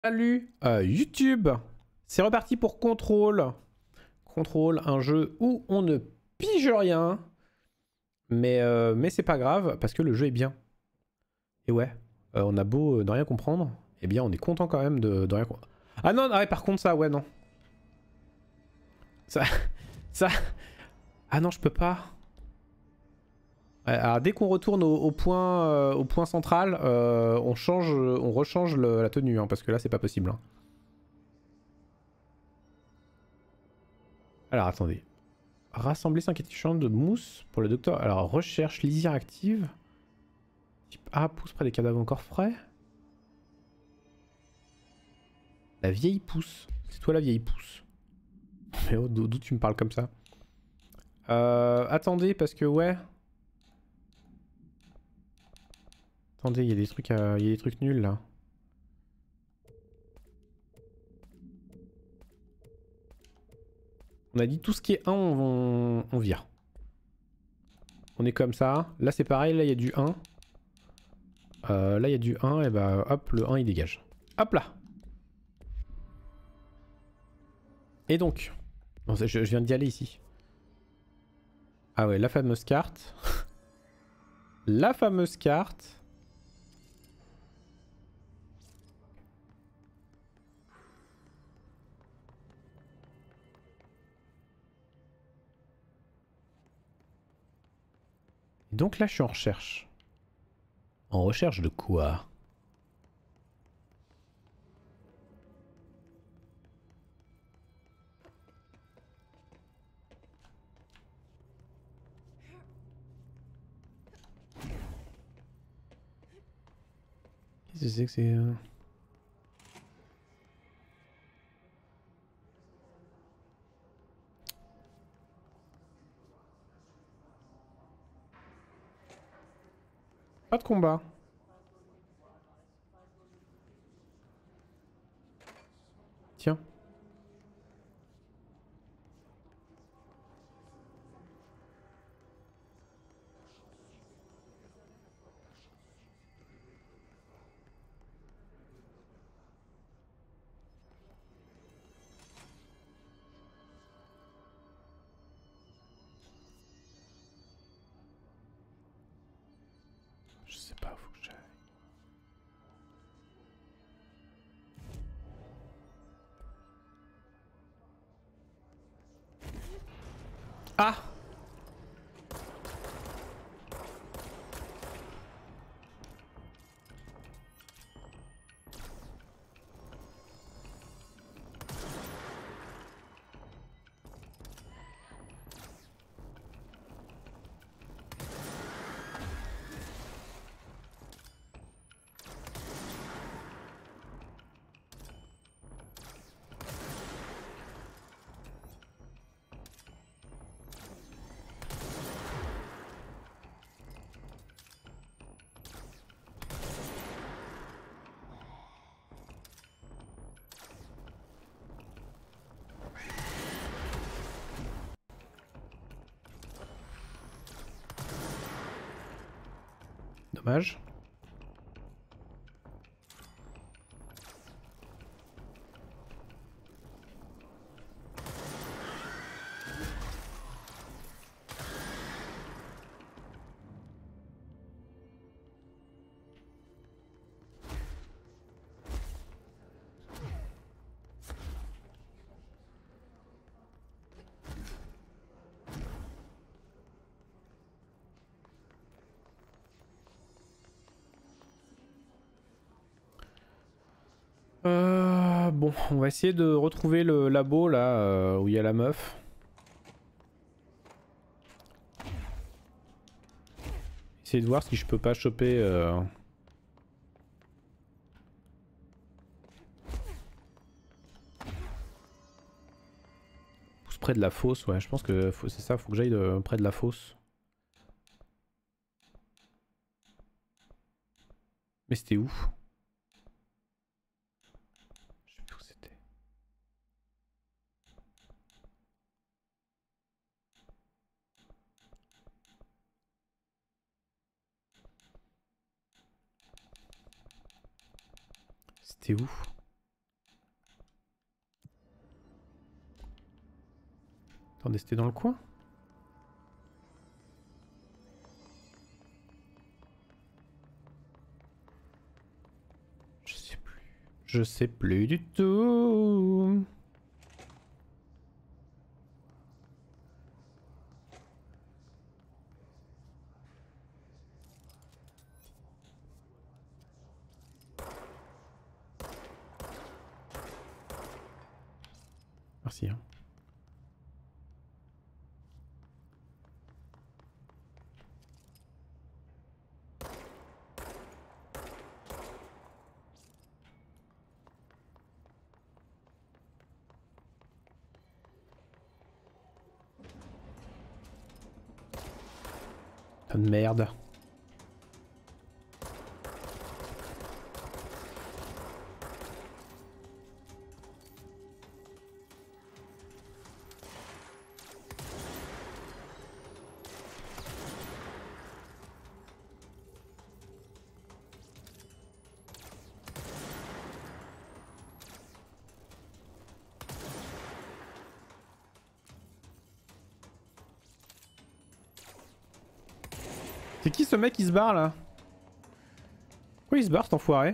Salut YouTube. C'est reparti pour Control. Control, un jeu où on ne pige rien. Mais c'est pas grave parce que le jeu est bien. Et ouais, on a beau ne rien comprendre, eh bien on est content quand même de rien comprendre. Ah non, ah ouais, par contre ça, ouais non. Ça, ça... Ah non, je peux pas. Ouais, alors dès qu'on retourne au point central, on rechange la tenue, hein, parce que là c'est pas possible. Hein. Alors attendez. Rassembler 5 échantillons de mousse pour le docteur. Alors recherche lisière active. Type A, pousse près des cadavres encore frais. La vieille pousse. C'est toi la vieille pousse. Mais oh, d'où tu me parles comme ça? Attendez, parce que ouais. Attendez, il y a des trucs il y a des trucs nuls là. On a dit tout ce qui est 1, on vire. On est comme ça. Là c'est pareil, là il y a du 1. Là il y a du 1, et bah hop, le 1 il dégage. Hop là. Et donc. Non, je viens d'y aller ici. Ah ouais, la fameuse carte. La fameuse carte. Donc là je suis en recherche. En recherche de quoi? Qu'est-ce que c'est que c'est... Pas de combat. Tiens. Je sais pas, faut que j'aille. Ah! Dommage. Bon, on va essayer de retrouver le labo là où il y a la meuf. Essayer de voir si je peux pas choper... Pousse près de la fosse, ouais, je pense que c'est ça, faut que j'aille près de la fosse. Mais c'était où? Je sais plus où c'était. C'était où? Attendez, c'était dans le coin? Je sais plus. Je sais plus du tout. Merci. Hein. Putain de merde. C'est qui ce mec qui se barre là? Pourquoi il se barre cet enfoiré?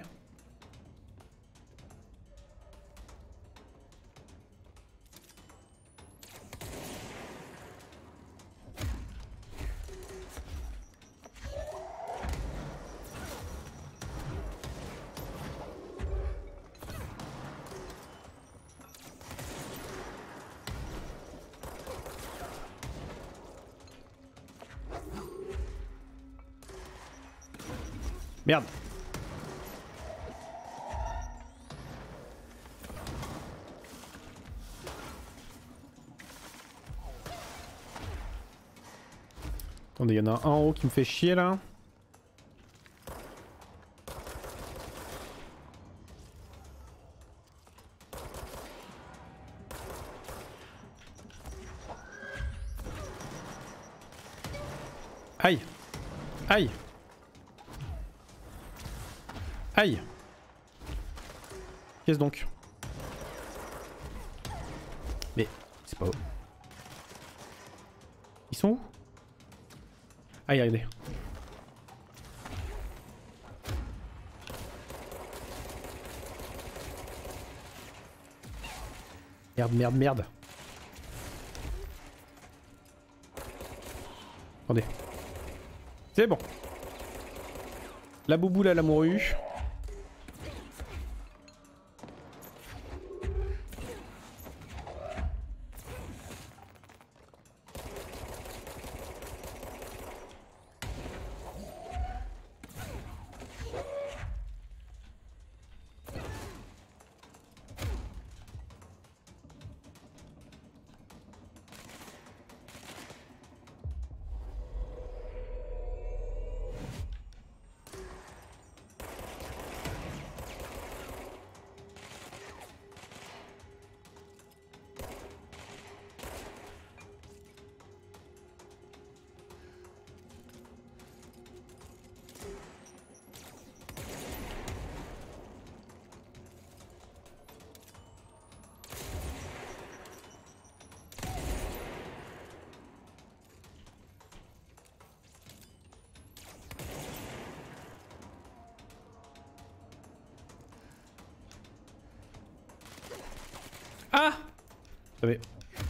Merde. Attendez, il y en a un en haut qui me fait chier là. Aïe. Aïe. Aïe. Qu'est-ce donc? Mais c'est pas où. Ils sont où? Aïe, regardez. Merde, merde, merde. Attendez. C'est bon. La bouboule à la morue. Ah! J'avais...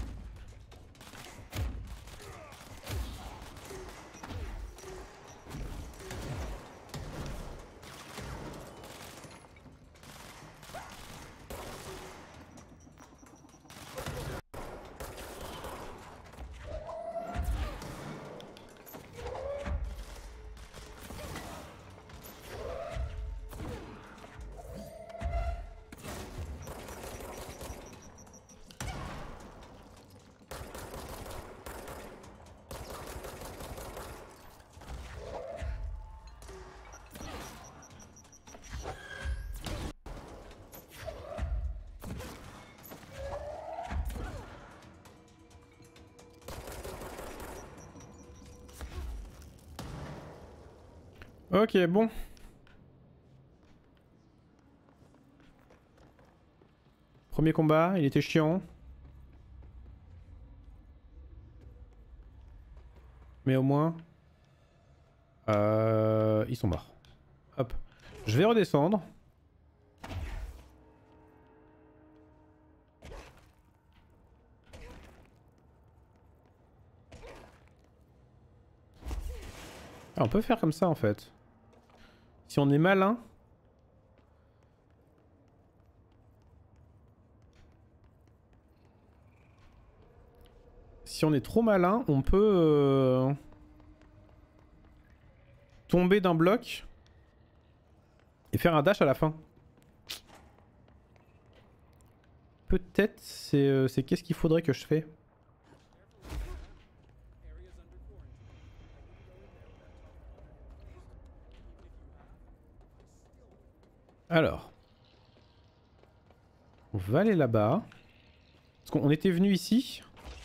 Ok, bon. Premier combat, il était chiant. Mais au moins... ils sont morts. Hop. Je vais redescendre. Ah, on peut faire comme ça en fait. Si on est malin. Si on est trop malin, on peut tomber d'un bloc et faire un dash à la fin. Peut-être c'est qu'est-ce qu'il faudrait que je fais. Alors. On va aller là-bas. Parce qu'on était venu ici.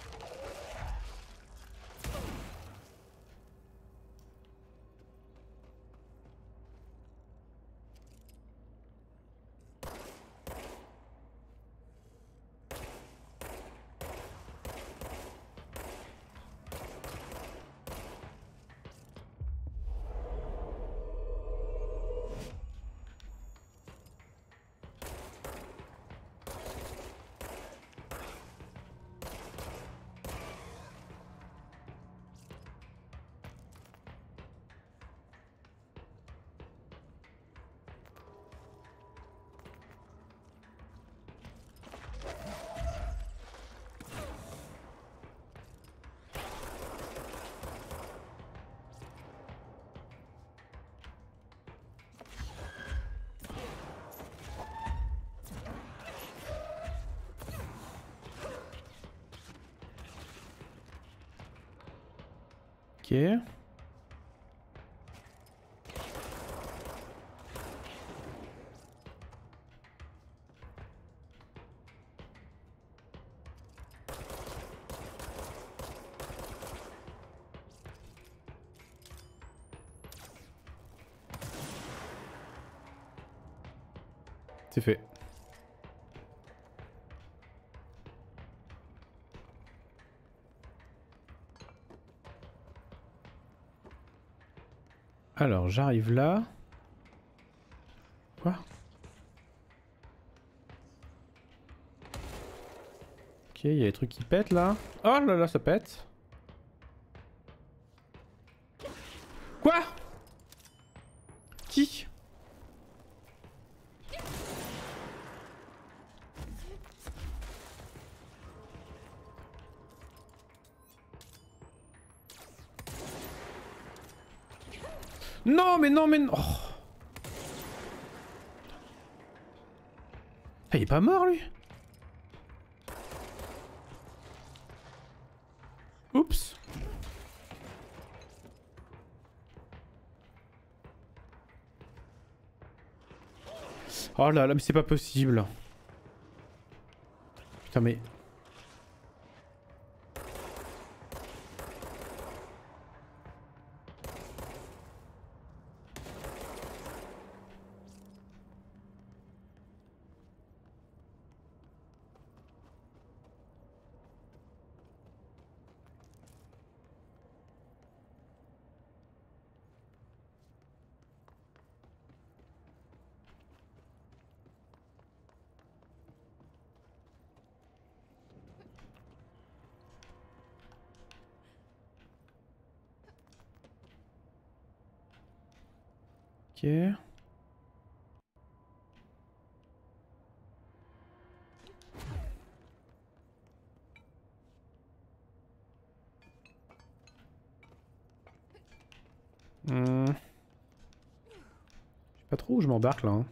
Ok. C'est fait. Alors, j'arrive là. Quoi? Ok, il y a des trucs qui pètent là. Oh là là, ça pète. Quoi? Qui? Non, mais non, mais non. Oh. Ah, il est pas mort lui? Oups. Oh là là, mais c'est pas possible. Putain, mais... Ok. Je sais pas trop où je m'embarque là. Hein.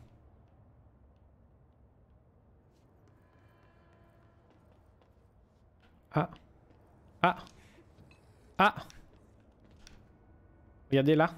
Ah. Ah. Ah. Regardez là.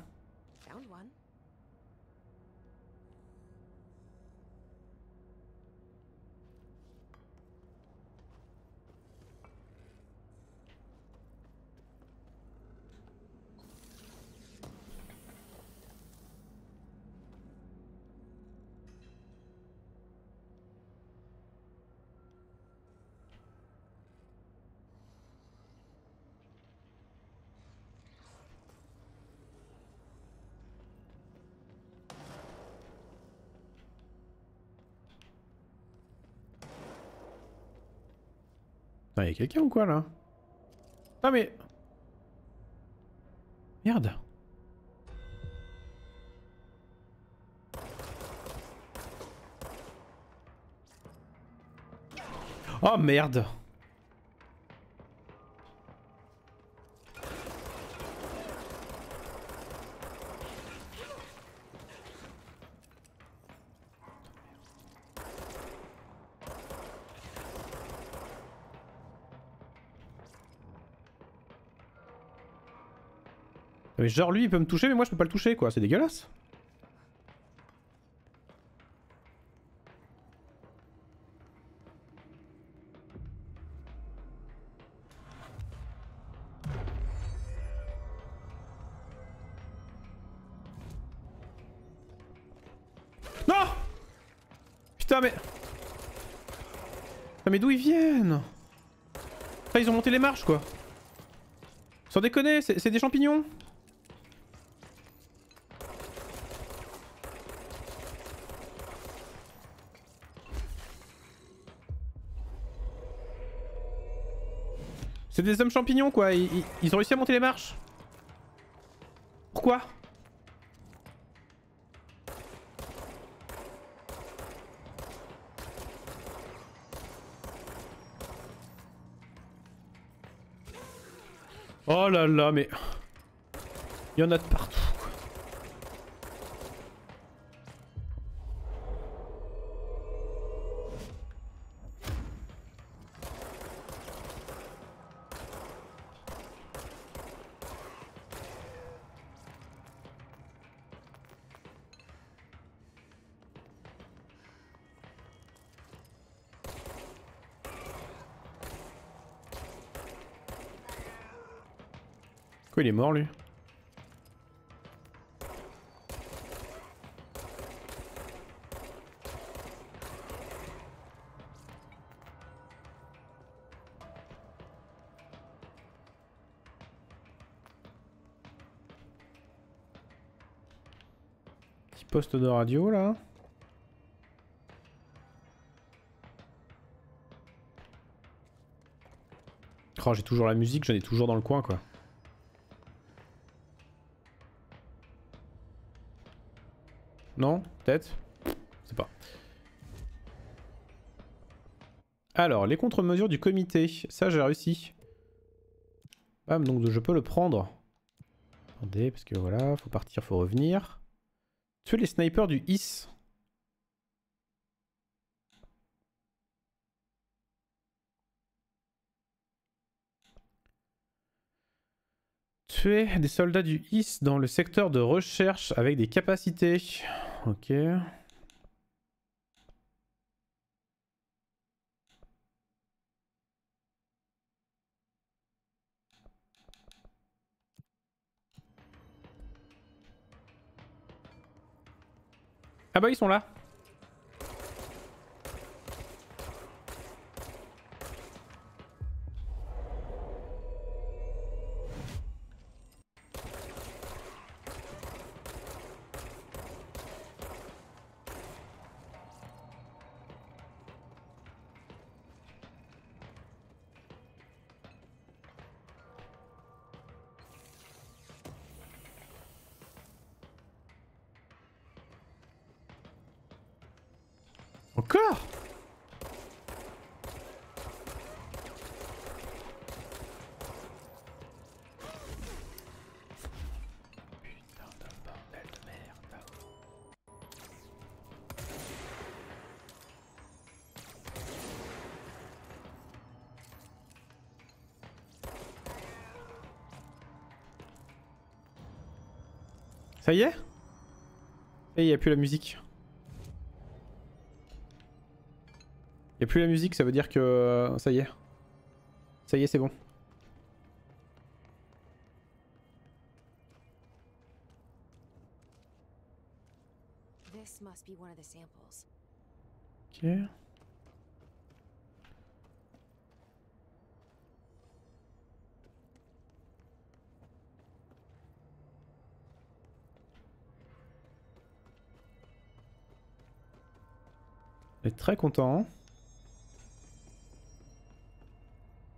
Putain, y'a quelqu'un ou quoi là? Ah mais... Merde. Oh merde. Mais genre lui il peut me toucher mais moi je peux pas le toucher quoi, c'est dégueulasse. Non. Putain mais... Putain mais d'où ils viennent? Putain ils ont monté les marches quoi. Sans déconner, c'est des champignons. C'est des hommes champignons quoi, ils ont réussi à monter les marches. Pourquoi? Oh là là mais... Il y en a de partout quoi. Quoi il est mort lui? Petit poste de radio là. Oh j'ai toujours la musique, j'en ai toujours dans le coin quoi. Non? Peut-être? Je sais pas. Alors, les contre-mesures du comité. Ça, j'ai réussi. Bam, donc je peux le prendre. Attendez, parce que voilà, faut partir, faut revenir. Tuer les snipers du IS. Tuer des soldats du IS dans le secteur de recherche avec des capacités. Ok. Ah bah ils sont là. Encore? Putain de bordel de merde. Ça y est? Et il n'y a plus la musique. Il n'y a plus la musique, ça veut dire que... ça y est. Ça y est, c'est bon. Ok. On est très content.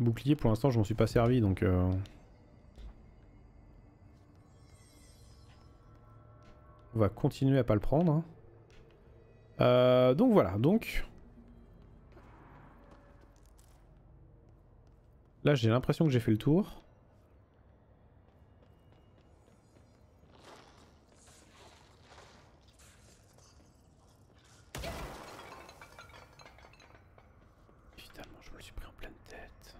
bouclier, pour l'instant, je m'en suis pas servi, donc... On va continuer à pas le prendre. Donc voilà, donc... Là, j'ai l'impression que j'ai fait le tour. Évidemment, je me le suis pris en pleine tête.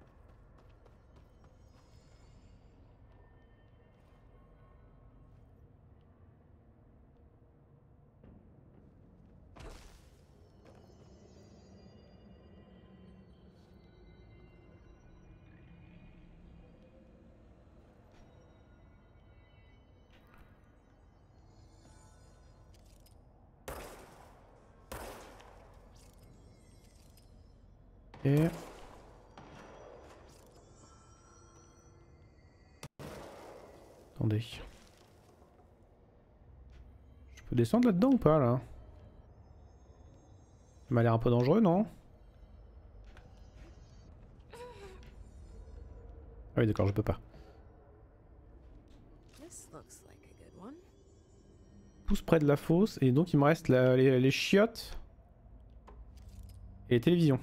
Et... Attendez. Je peux descendre là-dedans ou pas, là? Ça m'a l'air un peu dangereux, non? Ah oui, d'accord, je peux pas. Pousse près de la fosse, et donc il me reste les chiottes et les télévisions.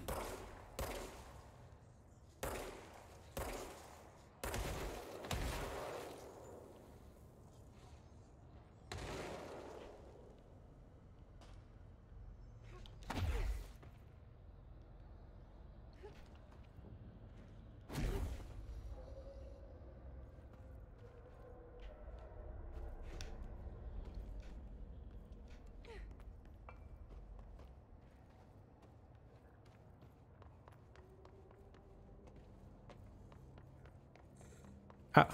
Ah.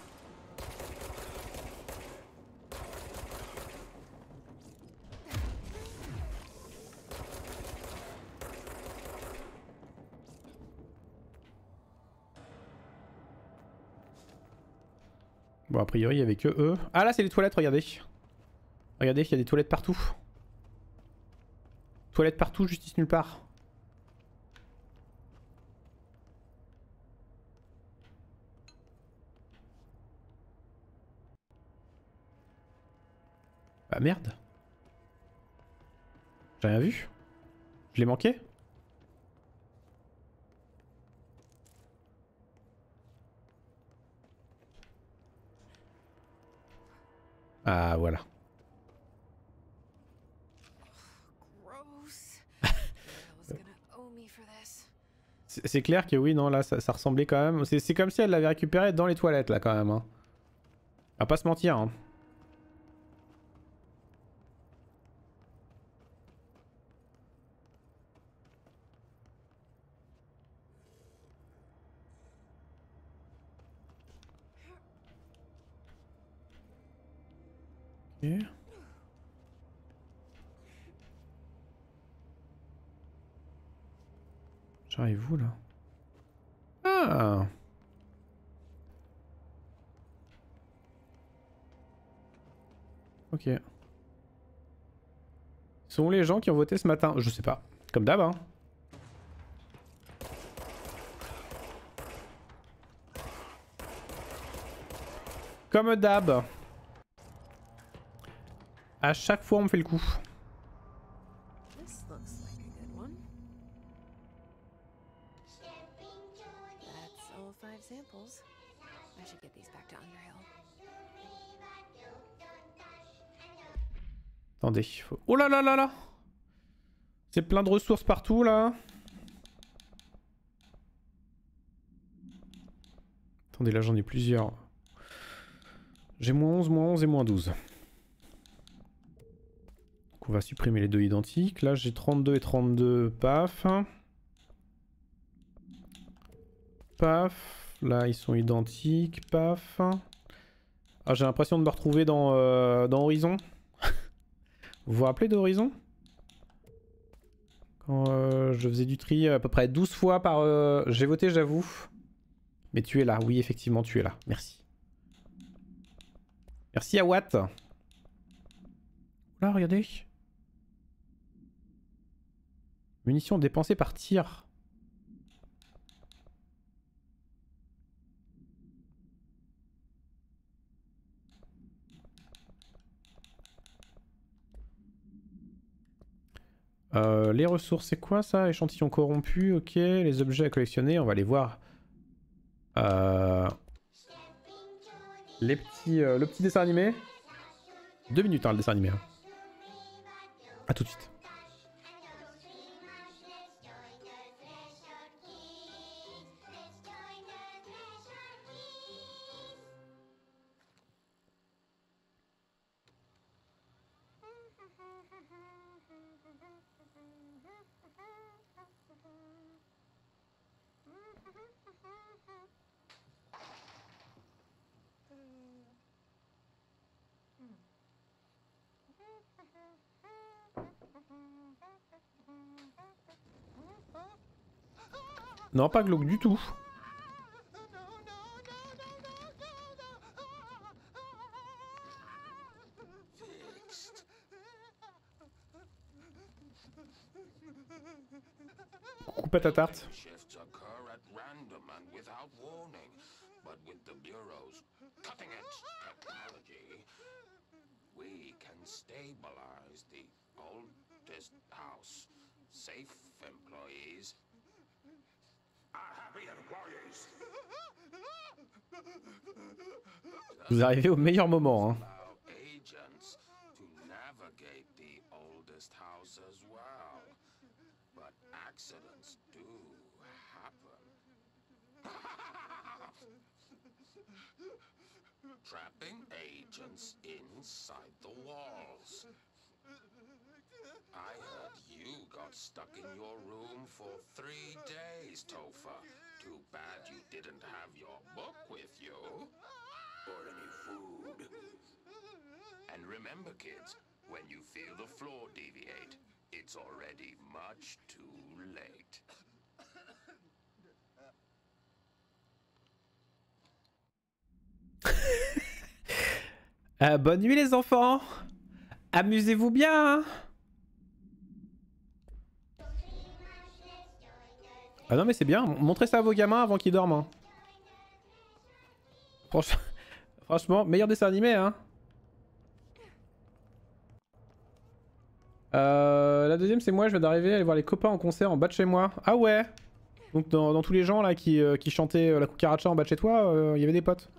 Bon, a priori, il y avait que eux. Ah, là, c'est les toilettes, regardez. Regardez, il y a des toilettes partout. Toilettes partout, justice nulle part. Bah merde. J'ai rien vu. Je l'ai manqué? Ah, voilà. C'est clair que oui, non, là, ça ressemblait quand même. C'est comme si elle l'avait récupéré dans les toilettes, là, quand même. Hein. On va pas se mentir. Hein. Ok. J'arrive où, là? Ah! Ok. Sont les gens qui ont voté ce matin? Je sais pas. Comme d'hab, hein. Comme d'hab. À chaque fois, on me fait le coup. Attendez. Faut... Oh là là là là! C'est plein de ressources partout, là. Attendez, là, j'en ai plusieurs. J'ai moins 11 et moins 12. Donc on va supprimer les deux identiques. Là j'ai 32 et 32, paf. Paf. Là ils sont identiques, paf. Ah, j'ai l'impression de me retrouver dans Horizon. Vous vous rappelez d'Horizon? Quand je faisais du tri à peu près 12 fois par... J'ai voté, j'avoue. Mais tu es là, oui effectivement tu es là, merci. Merci à Watt. Là regardez. Munitions dépensées par tir. Les ressources, c'est quoi ça? Échantillon corrompu, ok. Les objets à collectionner, on va les voir. Les petits, le petit dessin animé. 2 minutes hein, le dessin animé. Hein. A tout de suite. Non, pas glauque du tout. Coupe à ta tarte. Vous arrivez au meilleur moment. Hein. Trapping agents inside the walls. I heard you got stuck in your room for 3 days, Topher. Too bad you didn't have your book with you. Or any food. And remember, kids, when you feel the floor deviate, it's already much too late. Bonne nuit les enfants. Amusez-vous bien. Hein. Ah non mais c'est bien. Montrez ça à vos gamins avant qu'ils dorment. Hein. Franchement, meilleur dessin animé. Hein. La deuxième c'est moi, je viens d'arriver, aller voir les copains en concert en bas de chez moi. Ah ouais. Donc dans tous les gens là qui chantaient la cucaracha en bas de chez toi, il y avait des potes.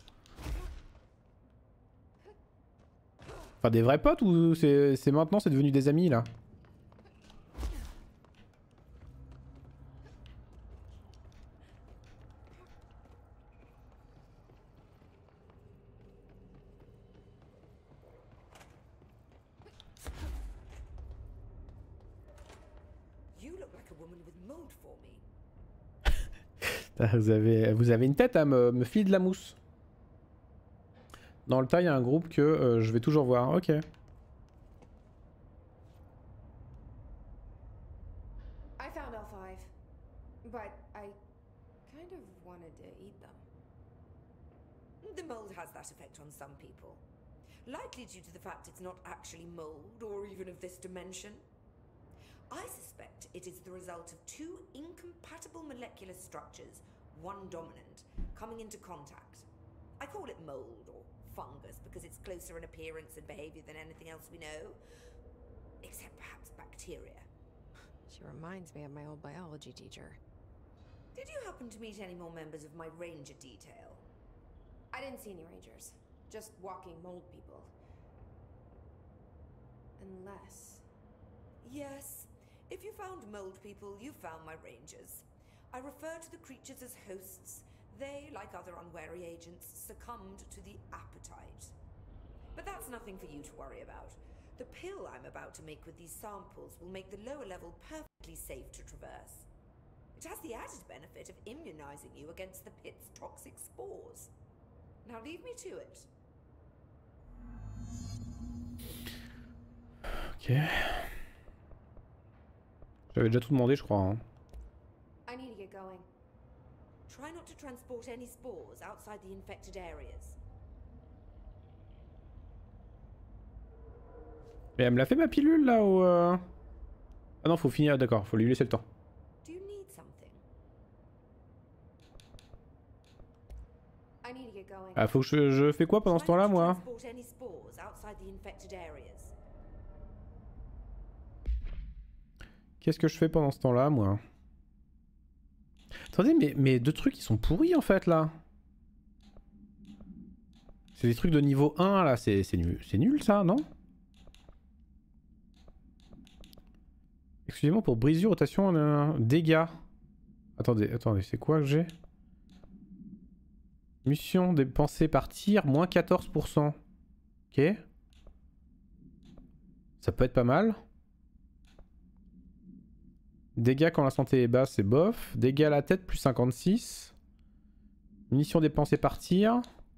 Enfin des vrais potes ou c'est maintenant c'est devenu des amis là? Vous avez une tête à me filer de la mousse. Dans le tas, il y a un groupe que je vais toujours voir. Ok. I found all 5, but I kind of wanted to eat them. The mold has that effect on some people. Likely due to the fact it's not actually mold or even of this dimension. I suspect it is the result of 2 incompatible molecular structures, one dominant, coming into contact. I call it mold or fungus because it's closer in appearance and behavior than anything else we know. Except perhaps bacteria. She reminds me of my old biology teacher. Did you happen to meet any more members of my ranger detail? I didn't see any rangers. Just walking mold people. Unless... Yes. If you found mold people, you found my rangers. I refer to the creatures as hosts. They, like other unwary agents, succumbed to the appetite. But that's nothing for you to worry about. The pill I'm about to make with these samples will make the lower level perfectly safe to traverse. It has the added benefit of immunizing you against the pit's toxic spores. Now leave me to it. Ok. J'avais déjà tout demandé, je crois. Hein. I need to get going. Try not to transport any spores outside the infected areas. Mais elle me l'a fait ma pilule là ou Ah non, faut finir, d'accord, faut lui laisser le temps. Do you need something? I need to get going. Ah, faut que je fais quoi pendant ce temps-là, moi? Transport any spores outside the infected areas. Qu'est-ce que je fais pendant ce temps-là, moi? Attendez, mais deux trucs qui sont pourris en fait là. C'est des trucs de niveau 1 là, c'est nul ça, non? Excusez-moi pour brisure, rotation, dégâts. Attendez, c'est quoi que j'ai? Mission dépensée par tir, moins 14%. Ok. Ça peut être pas mal. Dégâts quand la santé est basse, c'est bof. Dégâts à la tête, plus 56. Munitions dépensées par tir.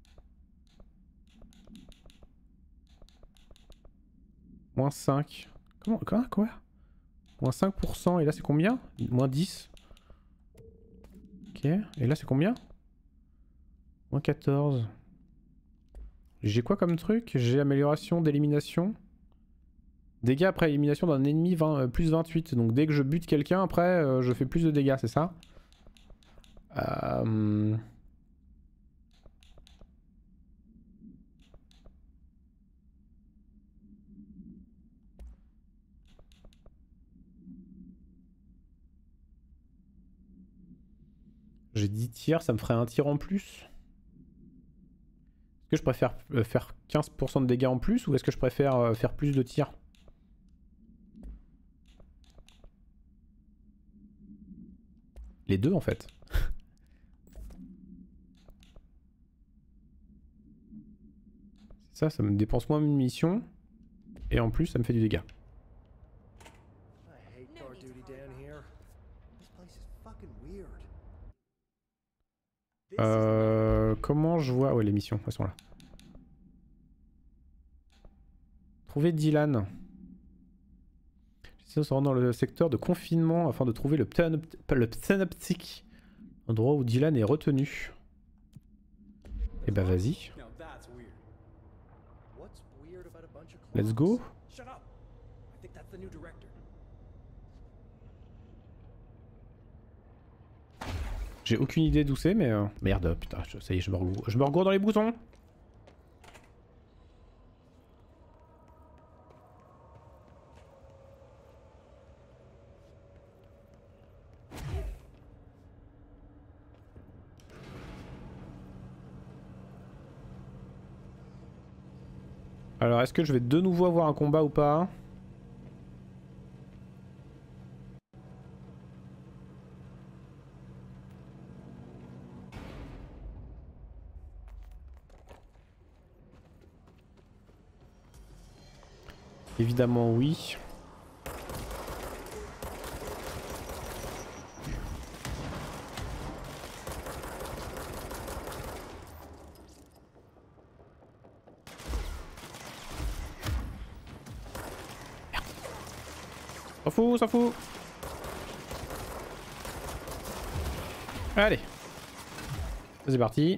Moins 5. Quoi? Moins 5%. Et là, c'est combien? Moins 10. Ok. Et là, c'est combien? Moins 14. J'ai quoi comme truc? J'ai amélioration d'élimination. Dégâts après élimination d'un ennemi plus 28. Donc dès que je bute quelqu'un, après, je fais plus de dégâts, c'est ça? J'ai 10 tirs, ça me ferait un tir en plus. Est-ce que je préfère faire 15% de dégâts en plus ou est-ce que je préfère faire plus de tirs? Les deux en fait. Ça me dépense moins de munitions. Et en plus ça me fait du dégât. Comment je vois... Ouais, les missions, elles sont là. Trouver Dylan. J'essaie de se rendre dans le secteur de confinement afin de trouver le Ptenoptique. Endroit où Dylan est retenu. Et bah vas-y. Let's go. J'ai aucune idée d'où c'est, mais... Merde, putain, ça y est, je me regoure dans les boutons. Alors, est-ce que je vais de nouveau avoir un combat ou pas? Évidemment oui. S'en fout. Allez. C'est parti.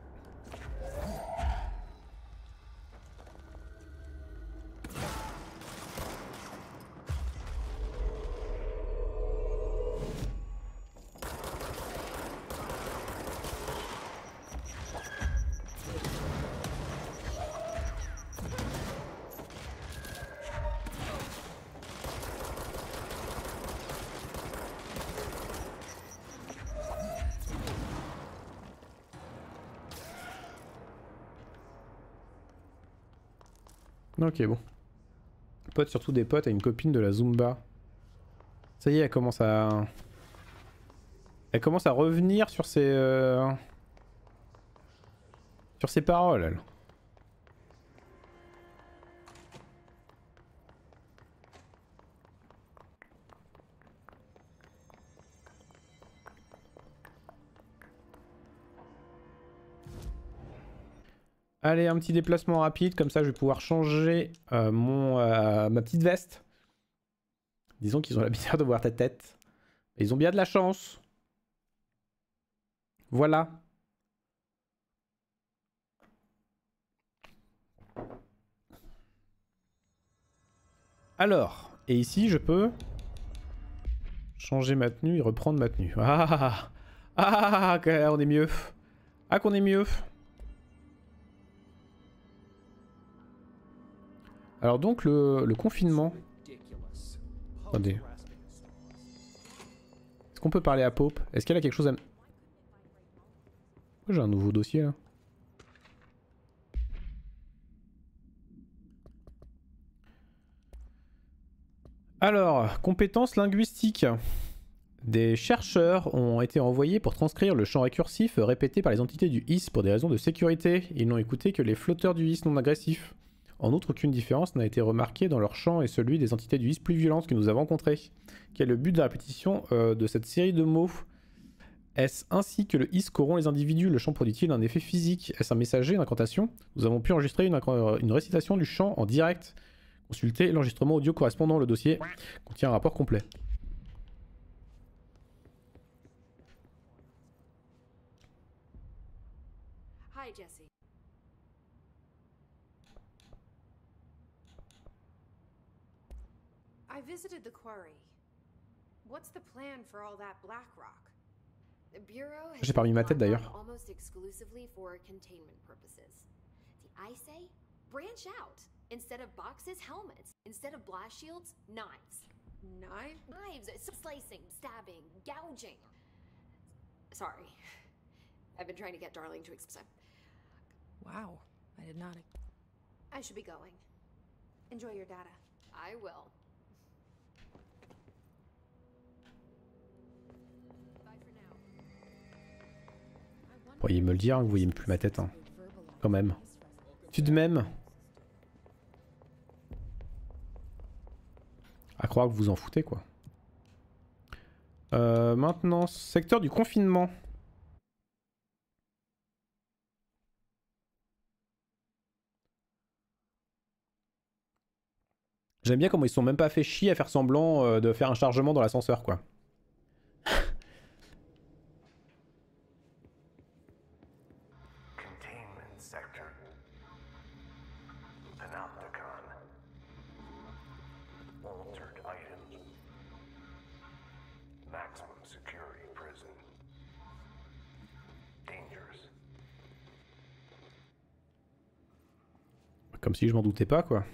Ok, bon. Pote, surtout des potes à une copine de la Zumba. Ça y est, elle commence à... Elle commence à revenir sur ses... Sur ses paroles, elle. Allez, un petit déplacement rapide, comme ça je vais pouvoir changer ma petite veste. Disons qu'ils ont l'habitude de voir ta tête. Ils ont bien de la chance. Voilà. Alors, et ici je peux changer ma tenue et reprendre ma tenue. Ah, on est mieux. Ah, qu'on est mieux. Alors donc le confinement. Attendez. qu'on peut parler à Pope? Est-ce qu'elle a quelque chose à... J'ai un nouveau dossier là. Alors, compétences linguistiques. Des chercheurs ont été envoyés pour transcrire le chant récursif répété par les entités du HIS pour des raisons de sécurité. Ils n'ont écouté que les flotteurs du HIS non agressifs. En outre, aucune différence n'a été remarquée dans leur chant et celui des entités du HIS plus violentes que nous avons rencontrées. Quel est le but de la répétition de cette série de mots? Est-ce ainsi que le HIS corrompt les individus? Le chant produit-il un effet physique? Est-ce un messager, une incantation? Nous avons pu enregistrer une récitation du chant en direct. Consultez l'enregistrement audio correspondant. Le dossier contient un rapport complet. Hi, Jesse. I visited the quarry. What's the plan for all that black rock? The Bureau has J'ai pas mis ma tête, been d'ailleurs. almost exclusively for containment purposes. I say, branch out. Instead of boxes, helmets. Instead of blast shields, knives. Knives? Slicing, stabbing, gouging. Sorry. I've been trying to get Darling to accept. Wow, I did not. I should be going. Enjoy your data. I will. Bye for now. Pourriez me le dire, vous voyez plus ma tête, hein. Quand même. Tu de même. À croire que vous en foutez, quoi. Maintenant, secteur du confinement. J'aime bien comment ils se sont même pas fait chier à faire semblant de faire un chargement dans l'ascenseur, quoi. Containment sector. Panopticon. Altered items. Maximum security prison. Dangerous. Comme si je m'en doutais pas, quoi.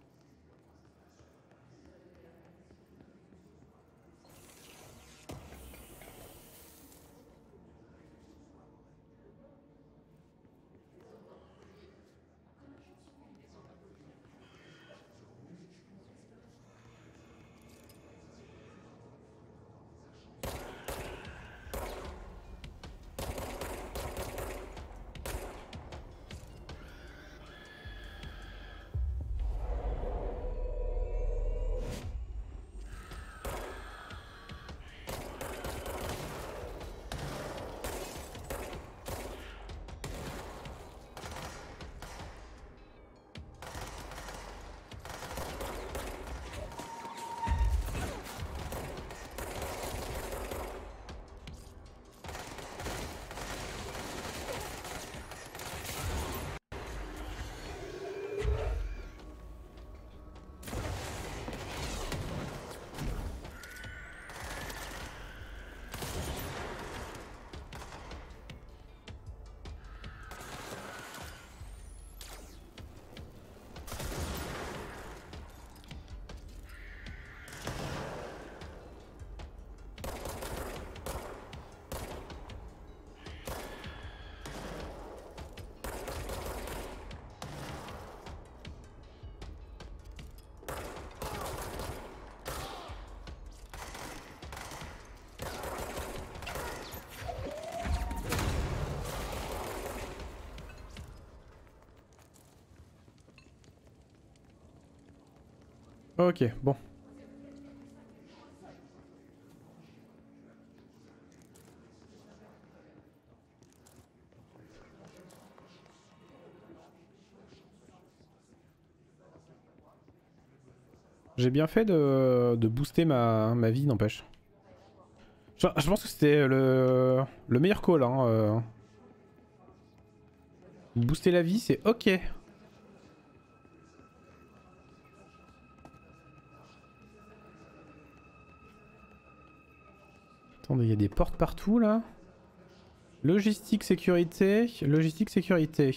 Ok, bon. J'ai bien fait de booster ma vie, n'empêche. Je pense que c'était le meilleur call. Hein, Booster la vie, c'est ok. Attendez, il y a des portes partout là. Logistique, sécurité. Logistique, sécurité.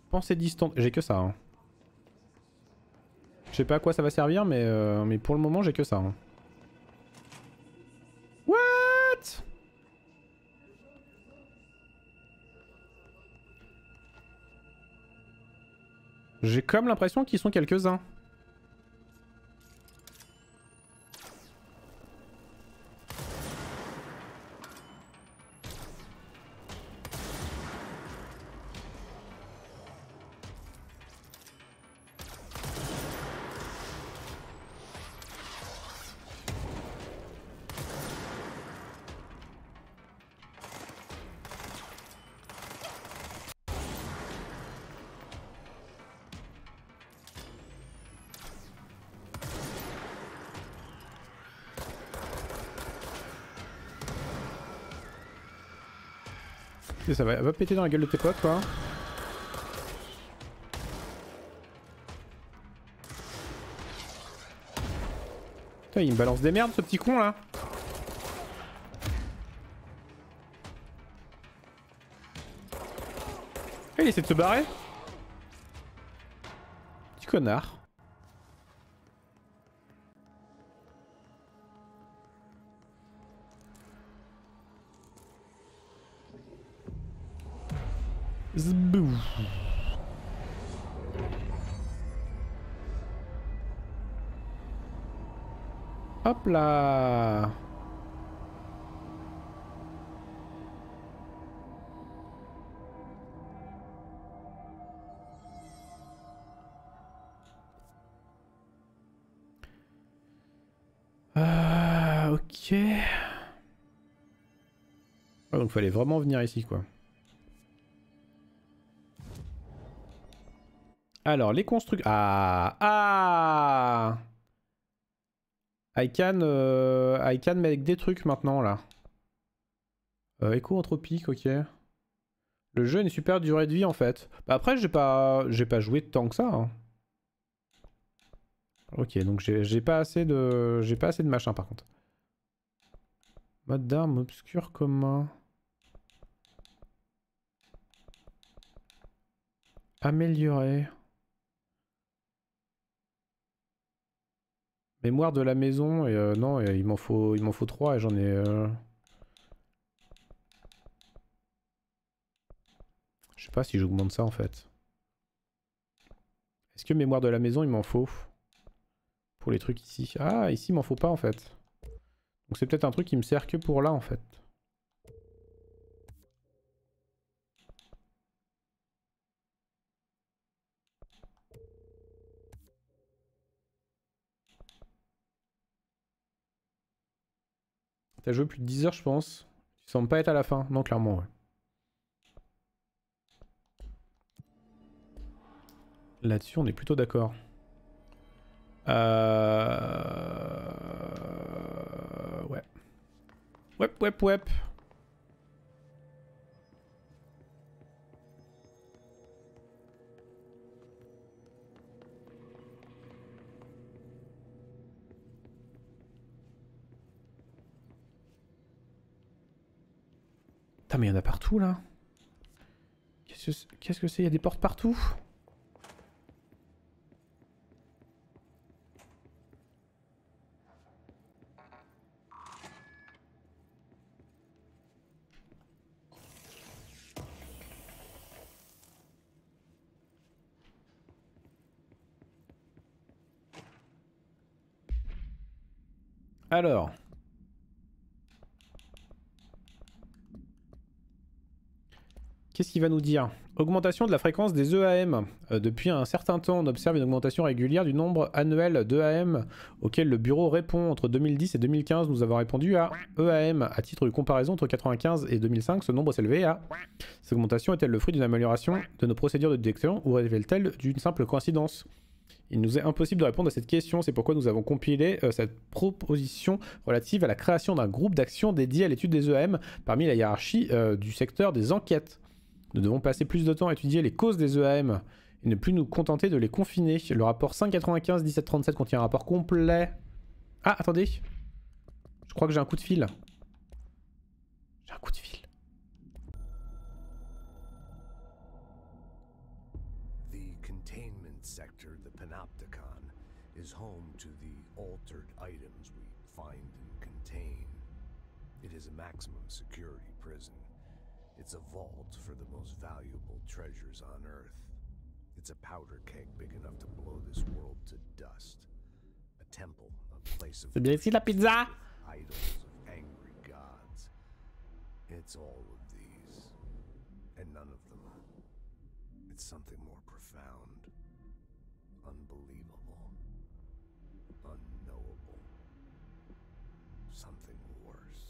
Pensée distante. J'ai que ça. Hein. Je sais pas à quoi ça va servir, mais pour le moment, j'ai que ça. Hein. What? J'ai comme l'impression qu'ils sont quelques-uns. Ça va péter dans la gueule de tes potes, quoi. Putain, il me balance des merdes, ce petit con là. Ah, il essaie de se barrer. Petit connard. Zbou. Hop là. Ok. Ah, donc fallait vraiment venir ici quoi. Alors les constructeurs... Ah I can make des trucs maintenant là. Éco-anthropique, ok. Le jeu a une super durée de vie en fait. Bah, après j'ai pas joué tant que ça. Hein. Ok, donc j'ai pas assez de machin par contre. Mode d'arme obscur commun. Améliorer. Mémoire de la maison et non, il m'en faut 3 et j'en ai je sais pas si j'augmente ça en fait. Est-ce que mémoire de la maison il m'en faut pour les trucs ici? Ah, ici il m'en faut pas en fait. Donc c'est peut-être un truc qui me sert que pour là en fait. T'as joué plus de 10 heures je pense. Tu sembles pas être à la fin. Non clairement ouais. Là-dessus on est plutôt d'accord. Ouais. Ouais. Putain mais il y en a partout là. Qu'est-ce que c'est? Il y a des portes partout. Alors. Qu'est-ce qu'il va nous dire? Augmentation de la fréquence des EAM. Depuis un certain temps, on observe une augmentation régulière du nombre annuel d'EAM auquel le bureau répond. Entre 2010 et 2015, nous avons répondu à EAM. À titre de comparaison, entre 1995 et 2005, ce nombre s'est élevé à... Cette augmentation est-elle le fruit d'une amélioration de nos procédures de détection ou révèle-t-elle d'une simple coïncidence? Il nous est impossible de répondre à cette question, c'est pourquoi nous avons compilé cette proposition relative à la création d'un groupe d'action dédié à l'étude des EAM parmi la hiérarchie du secteur des enquêtes. Nous devons passer plus de temps à étudier les causes des EAM et ne plus nous contenter de les confiner. Le rapport 595-1737 contient un rapport complet. Ah, attendez. Je crois que j'ai un coup de fil. J'ai un coup de fil. containment sector, the Panopticon, is home to the altered items we find and contain. It is a maximum security prison. It's a vault for the most valuable treasures on Earth. It's a powder keg big enough to blow this world to dust. A temple, a place of C'est bien ici la pizza. idols of angry gods. It's all of these, and none of them. It's something more profound, unbelievable, unknowable, something worse.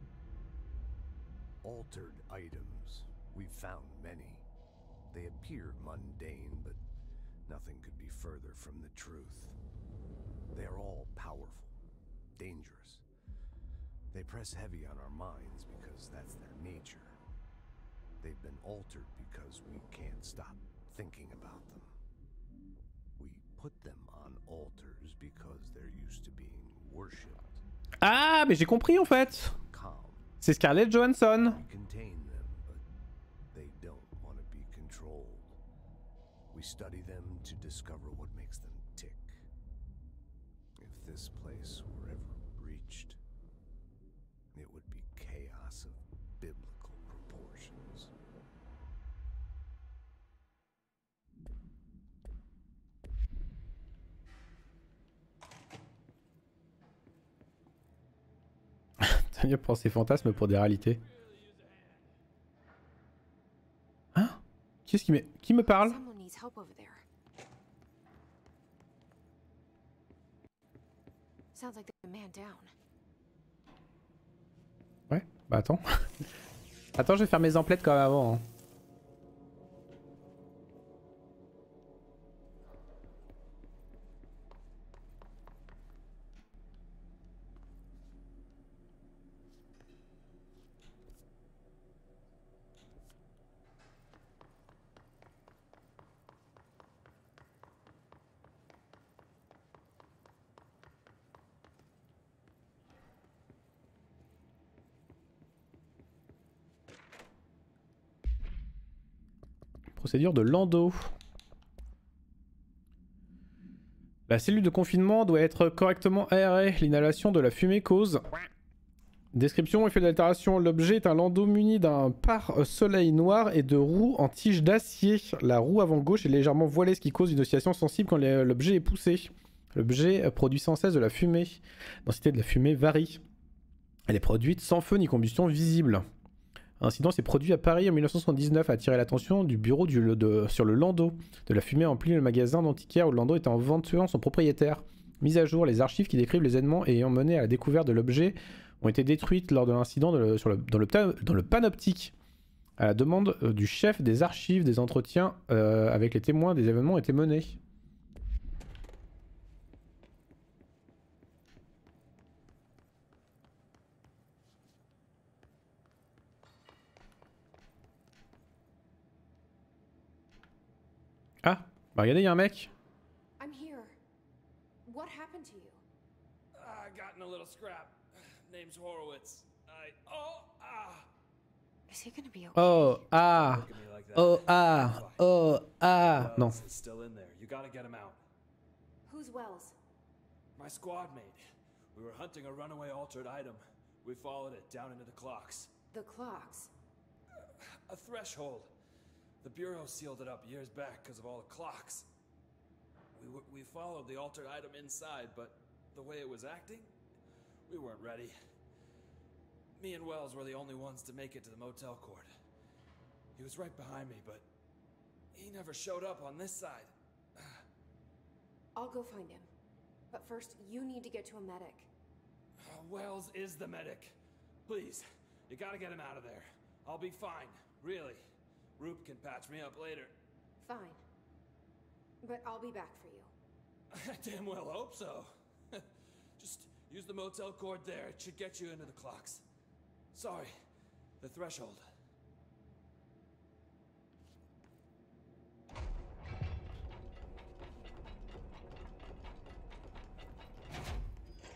Altered items. We've found many. They appear mundane, but nothing could be further from the truth. They are all powerful, dangerous. They press heavy on our minds because that's their nature. They've been altered because we can't stop thinking about them. We put them on altars because they're used to being worshipped. Ah, mais j'ai compris en fait. Calm. C'est Scarlett Johansson. We contain them, but they don't want to be controlled. We study them to discover what makes them tick. If this place were ever breached, it would be chaos of biblical proportions. T'as mieux prendre ses fantasmes pour des réalités. Hein? Qui me parle? Someone needs help over there. Sounds like there's a man down. Ouais, bah attends. Attends, je vais faire mes emplettes comme avant. Hein. Procédure de Lando. La cellule de confinement doit être correctement aérée. L'inhalation de la fumée cause... Description, effet d'altération. L'objet est un landau muni d'un pare-soleil noir et de roues en tige d'acier. La roue avant gauche est légèrement voilée, ce qui cause une oscillation sensible quand l'objet est poussé. L'objet produit sans cesse de la fumée. La densité de la fumée varie. Elle est produite sans feu ni combustion visible. Un incident s'est produit à Paris en 1979, a attiré l'attention du bureau sur le landau. De la fumée emplit le magasin d'antiquaire où le landau était en vente tuant son propriétaire. Mise à jour, les archives qui décrivent les événements ayant mené à la découverte de l'objet ont été détruites lors de l'incident dans le panoptique. À la demande du chef des archives, des entretiens avec les témoins des événements ont été menés. Ah, bah regardez, il y a un mec. I'm here. What happened to you? I got in a little scrap. Name's Horowitz. Is he gonna be okay? Oh, ah. Look at me like that. Oh, ah. Oh, ah. Non. Wells is still in there. You gotta get him out. Who's Wells? My squad mate. We were hunting a runaway altered item. We followed it down into the clocks. The clocks. A threshold. The Bureau sealed it up years back because of all the clocks. We followed the altered item inside, but the way it was acting, we weren't ready. Me and Wells were the only ones to make it to the motel court. He was right behind me, but he never showed up on this side. I'll go find him. But first, you need to get to a medic. Wells is the medic. Please, you gotta get him out of there. I'll be fine, really. Roop can patch me up later. Fine. But I'll be back for you. I damn well hope so. Just use the motel cord there. It should get you into the clocks. Sorry, the threshold.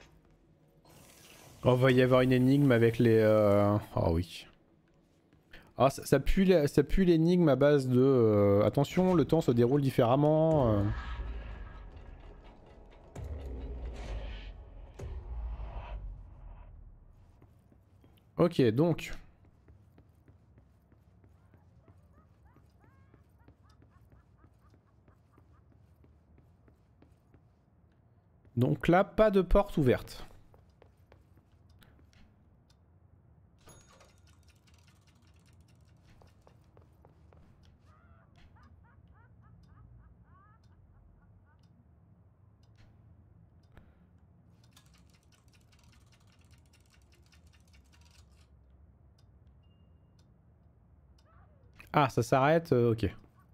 On va y avoir une énigme avec les... Oh oui. Ah, ça pue l'énigme à base de attention, le temps se déroule différemment. Ok, donc. Donc là, pas de porte ouverte. Ah, ça s'arrête, ok.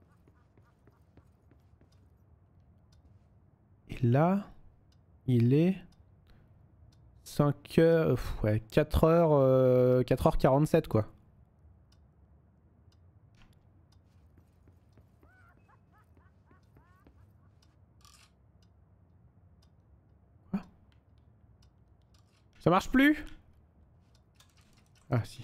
Et là, il est 5 heures, ouais, 4 heures, 4h47 quoi. Ah. Ça marche plus? Ah si.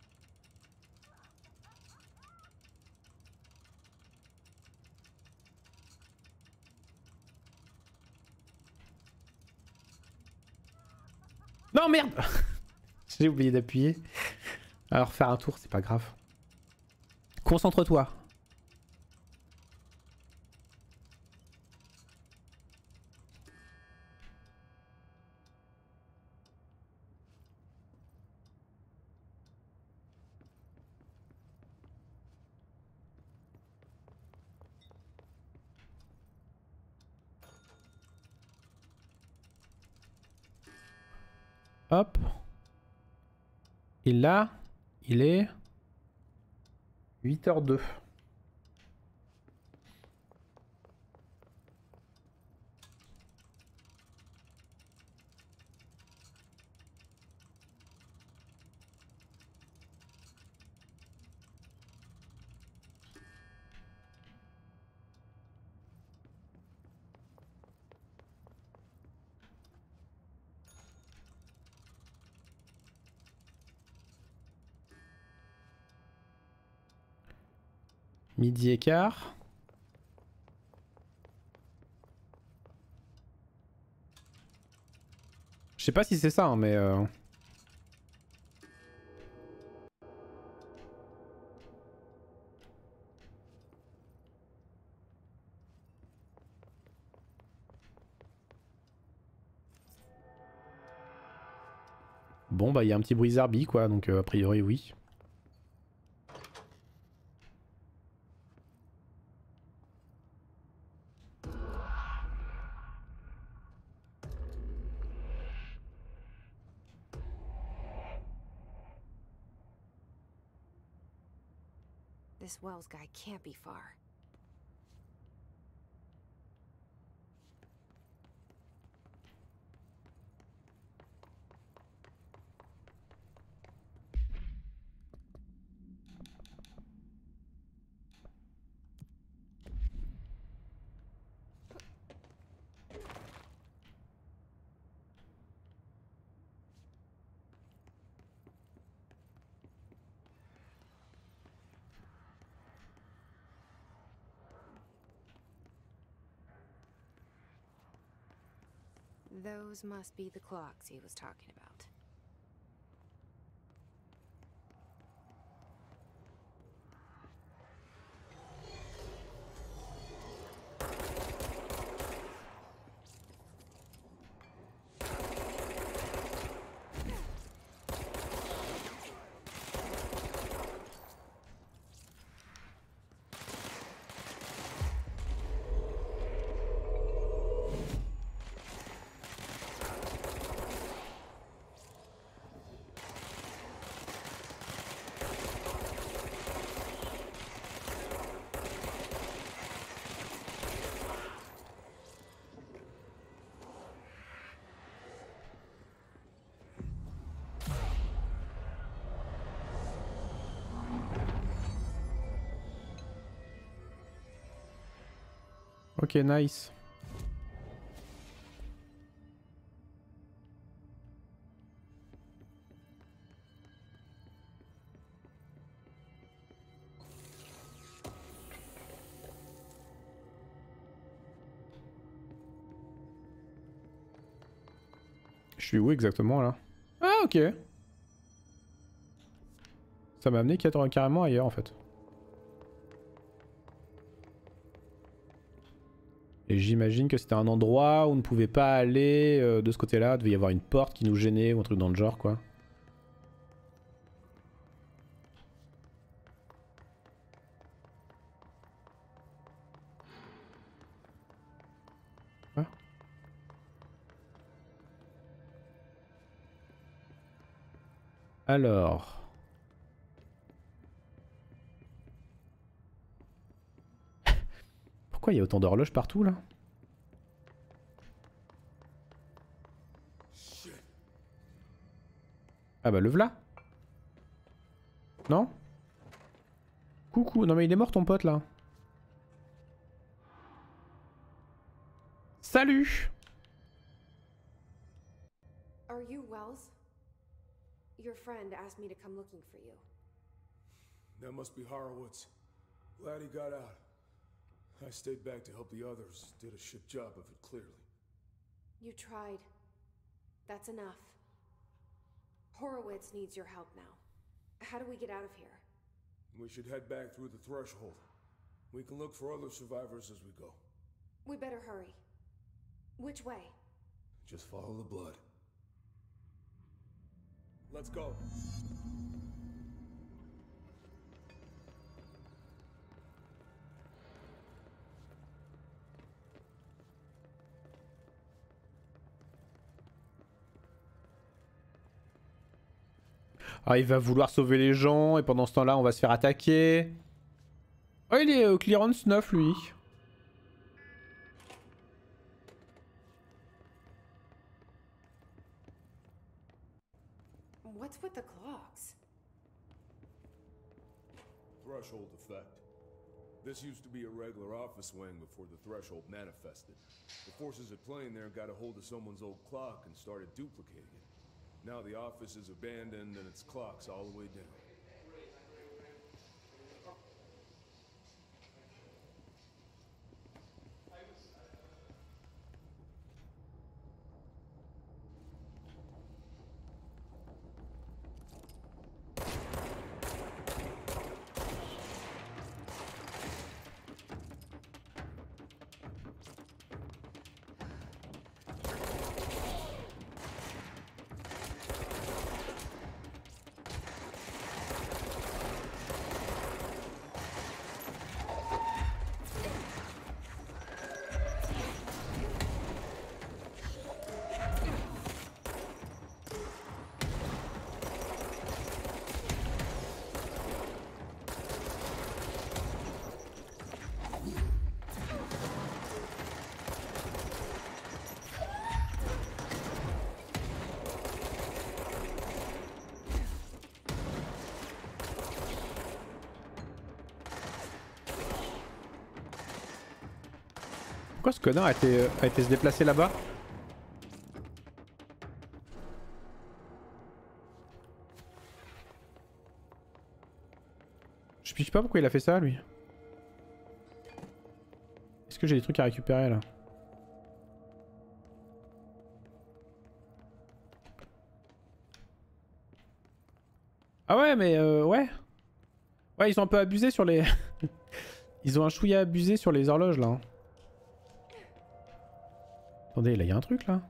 Non merde. J'ai oublié d'appuyer. Alors faire un tour, c'est pas grave. Concentre-toi. Hop. Et là, il est 8h02. Midi et quart. Je sais pas si c'est ça, hein, mais... Bon, bah il y a un petit bruit zarbi, quoi, donc a priori oui. This Wells guy can't be far. Those must be the clocks he was talking about. Ok, nice. suis où exactement là? Ah ok. Ça m'a amené carrément ailleurs en fait. Et j'imagine que c'était un endroit où on ne pouvait pas aller de ce côté-là. Il devait y avoir une porte qui nous gênait ou un truc dans le genre quoi. Ah. Alors... Pourquoi il y a autant d'horloges partout là? Ah bah le v'là. Non? Coucou, non mais il est mort ton pote là. Salut! Are you Wells? Your friend asked me to come looking for you. That must be Horowitz. Glad he got out. I stayed back to help the others. Did a shit job of it, clearly. You tried. That's enough. Horowitz needs your help now. How do we get out of here? We should head back through the threshold. We can look for other survivors as we go. We better hurry. Which way? Just follow the blood. Let's go. Ah, il va vouloir sauver les gens et pendant ce temps-là, on va se faire attaquer. Oh, il est clearance 9 lui. What's with the clocks? Threshold effect. This used to be a regular office wing before the threshold manifested. The forces at play in there got a hold of someone's old clock and started duplicating it. Now the office is abandoned and its clock's all the way down. Pourquoi ce connard a été se déplacer là-bas? Je piche pas pourquoi il a fait ça lui. Est-ce que j'ai des trucs à récupérer là? Ah ouais mais ouais. Ouais ils ont un peu abusé sur les... Ils ont un chouïa abusé sur les horloges là. Attendez, là il y a un truc là.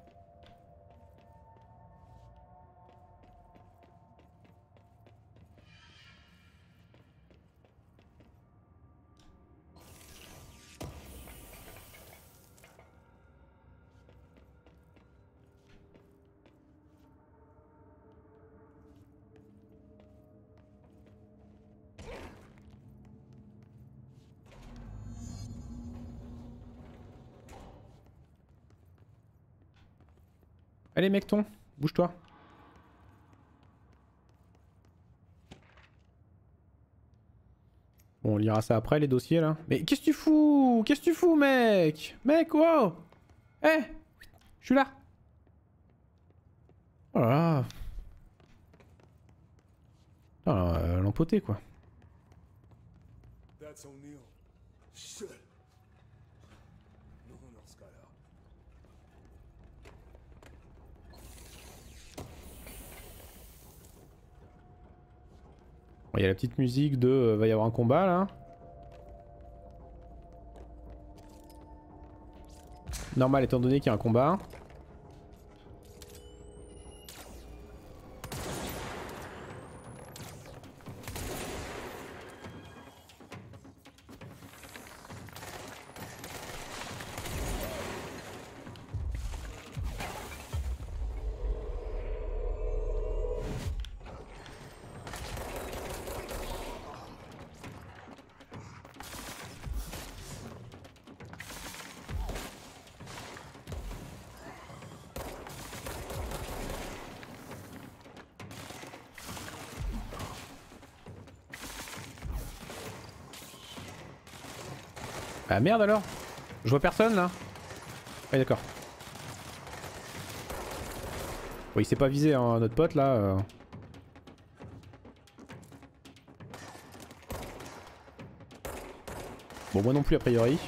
Allez mecton, bouge-toi. Bon, on lira ça après les dossiers là. Mais qu'est-ce que tu fous? Qu'est-ce que tu fous mec? Mec, wow! Eh! Je suis là! Oh là là! Ah, l'empoté quoi. That's O'Neill. Shit. No one else got out. Bon, y a la petite musique de va y avoir un combat là. Normal étant donné qu'il y a un combat. Ah merde alors. Je vois personne là. Ah d'accord. Bon, il s'est pas visé hein, notre pote là. Bon moi non plus a priori.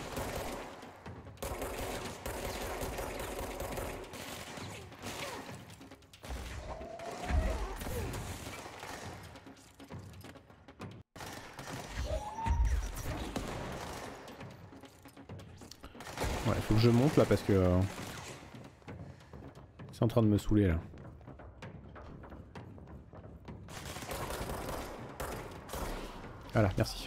Ouais, faut que je monte là parce que c'est en train de me saouler là. Voilà, merci.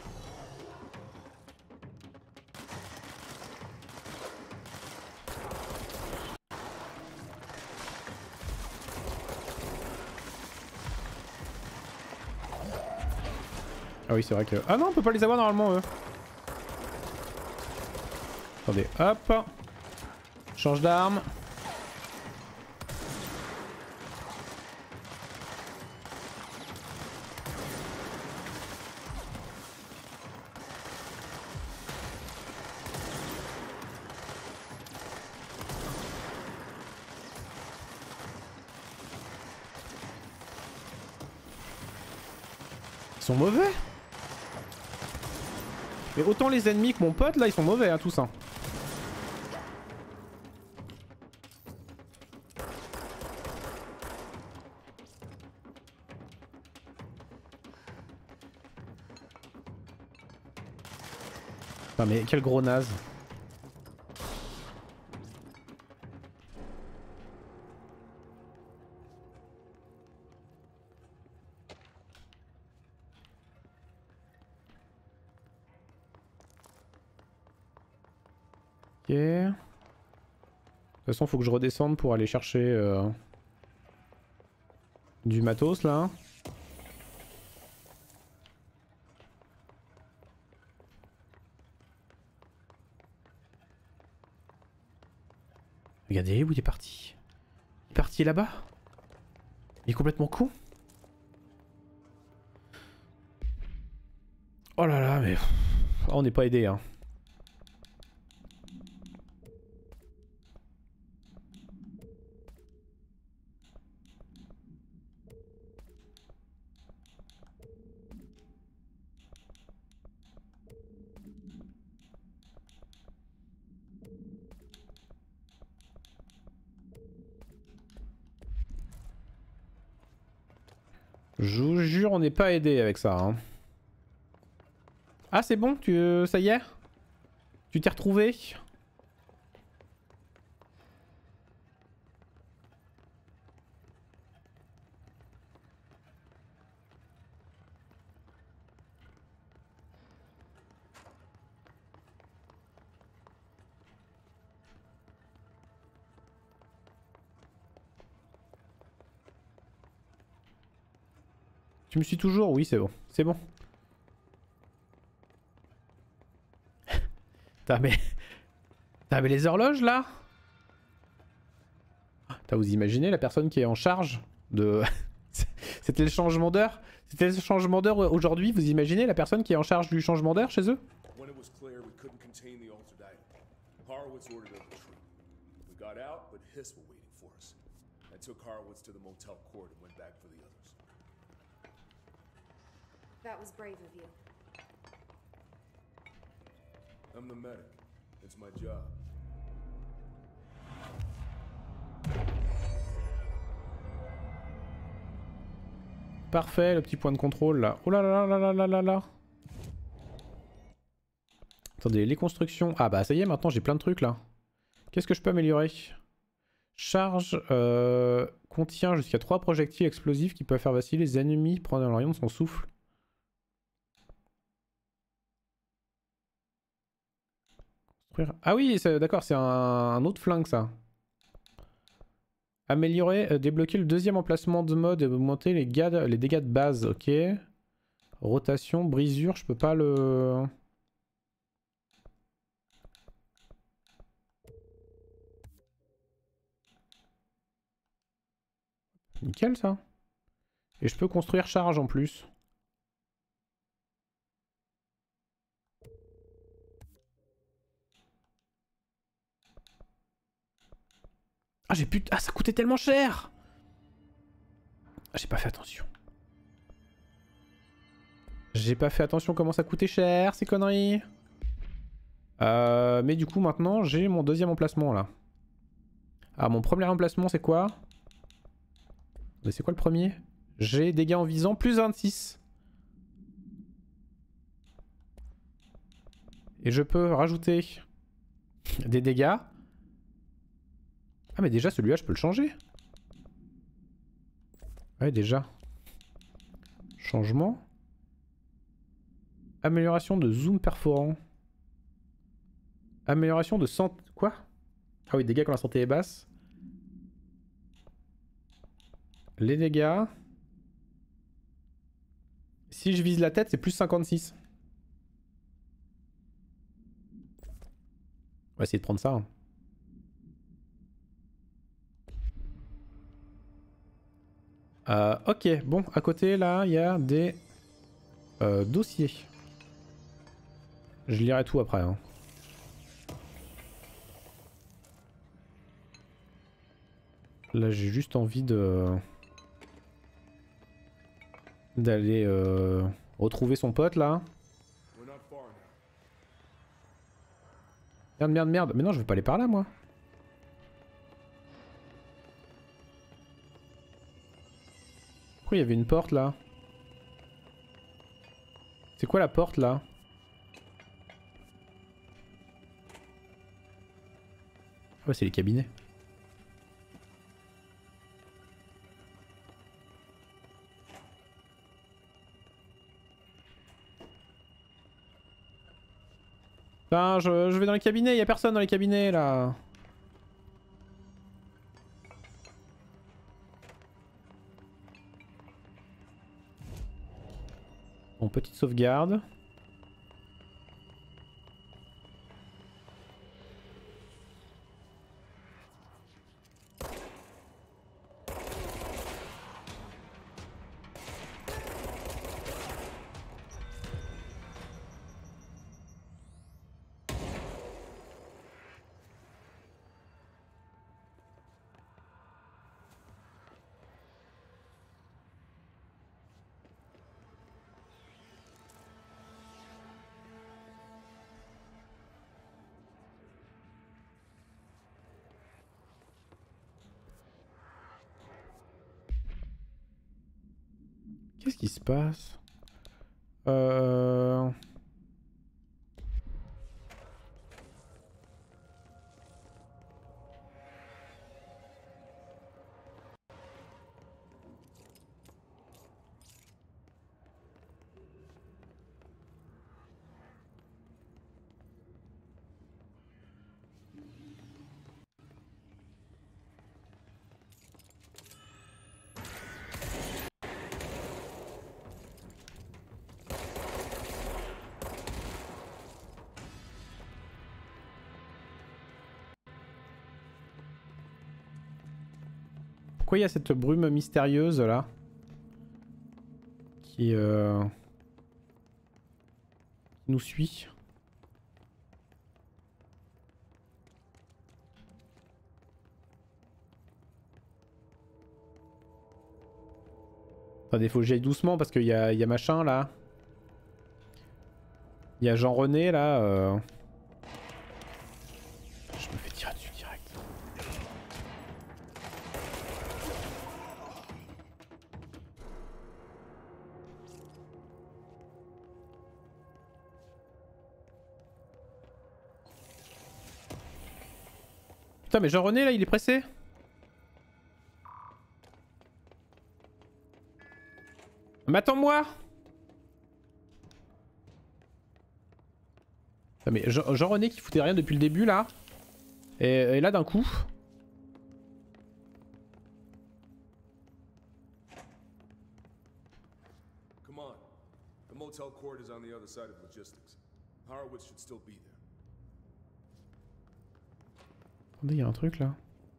Ah oui, c'est vrai que... Ah non, on peut pas les avoir normalement eux. Attendez, hop. Change d'arme. Ils sont mauvais. Mais autant les ennemis que mon pote là, ils sont mauvais hein, tous hein. Putain mais quel gros naze. Ok. De toute façon faut que je redescende pour aller chercher du matos là. Regardez où il est parti. Il est parti là-bas. Il est complètement con. Oh là là mais... Oh, on n'est pas aidé hein. Je vous jure, on n'est pas aidé avec ça. Hein. Ah, c'est bon, ça y est? Tu t'es retrouvé? Tu me suis toujours? Oui, c'est bon. C'est bon. T'as mais... T'as mais les horloges là? T'as vous imaginez la personne qui est en charge de... C'était le changement d'heure? C'était le changement d'heure aujourd'hui? Vous imaginez la personne qui est en charge du changement d'heure chez eux? That was brave of you. I'm the medic. It's my job. Parfait, le petit point de contrôle là. Oh là là là là là là là. Attendez, les constructions. Ah bah ça y est, maintenant j'ai plein de trucs là. Qu'est-ce que je peux améliorer? Charge contient jusqu'à 3 projectiles explosifs qui peuvent faire vaciller les ennemis pendant le rayon de son souffle. Ah oui, d'accord, c'est un autre flingue ça. Améliorer, débloquer le deuxième emplacement de mode et augmenter les dégâts de base, ok. Rotation, brisure, je peux pas le... Nickel ça. Et je peux construire charge en plus. Ah j'ai plus... Ah ça coûtait tellement cher. Ah, j'ai pas fait attention. J'ai pas fait attention comment ça coûtait cher ces conneries. Mais du coup maintenant j'ai mon deuxième emplacement là. Ah mon premier emplacement c'est quoi? Mais c'est quoi le premier? J'ai dégâts en visant plus 26. Et je peux rajouter des dégâts. Ah mais déjà celui-là je peux le changer. Ouais déjà. Changement. Amélioration de zoom perforant. Amélioration de santé... Quoi? Ah oui, dégâts quand la santé est basse. Les dégâts. Si je vise la tête, c'est plus 56. On va essayer de prendre ça. Hein. Ok, bon, à côté là, il y a des dossiers. Je lirai tout après. Hein. Là, j'ai juste envie de d'aller retrouver son pote là. Merde, merde, merde. Mais non, je veux pas aller par là, moi. Pourquoi il y avait une porte là? C'est quoi la porte là? Ah ouais, c'est les cabinets. Putain, je vais dans les cabinets, il y a personne dans les cabinets là. Bon, petite sauvegarde. Qu'est-ce qui se passe? Pourquoi il y a cette brume mystérieuse là qui nous suit? Attendez, faut que j'aille doucement parce qu'il y a machin là. Il y a Jean-René là. Je me fais tirer dessus direct. Putain, mais Jean-René, là, il est pressé. Mais attends-moi. Mais Jean-René qui foutait rien depuis le début, là. Et là, d'un coup... Come on. The motel court is on the other side of logistics. Horowitz should still be there. Attendez, il y a un truc là.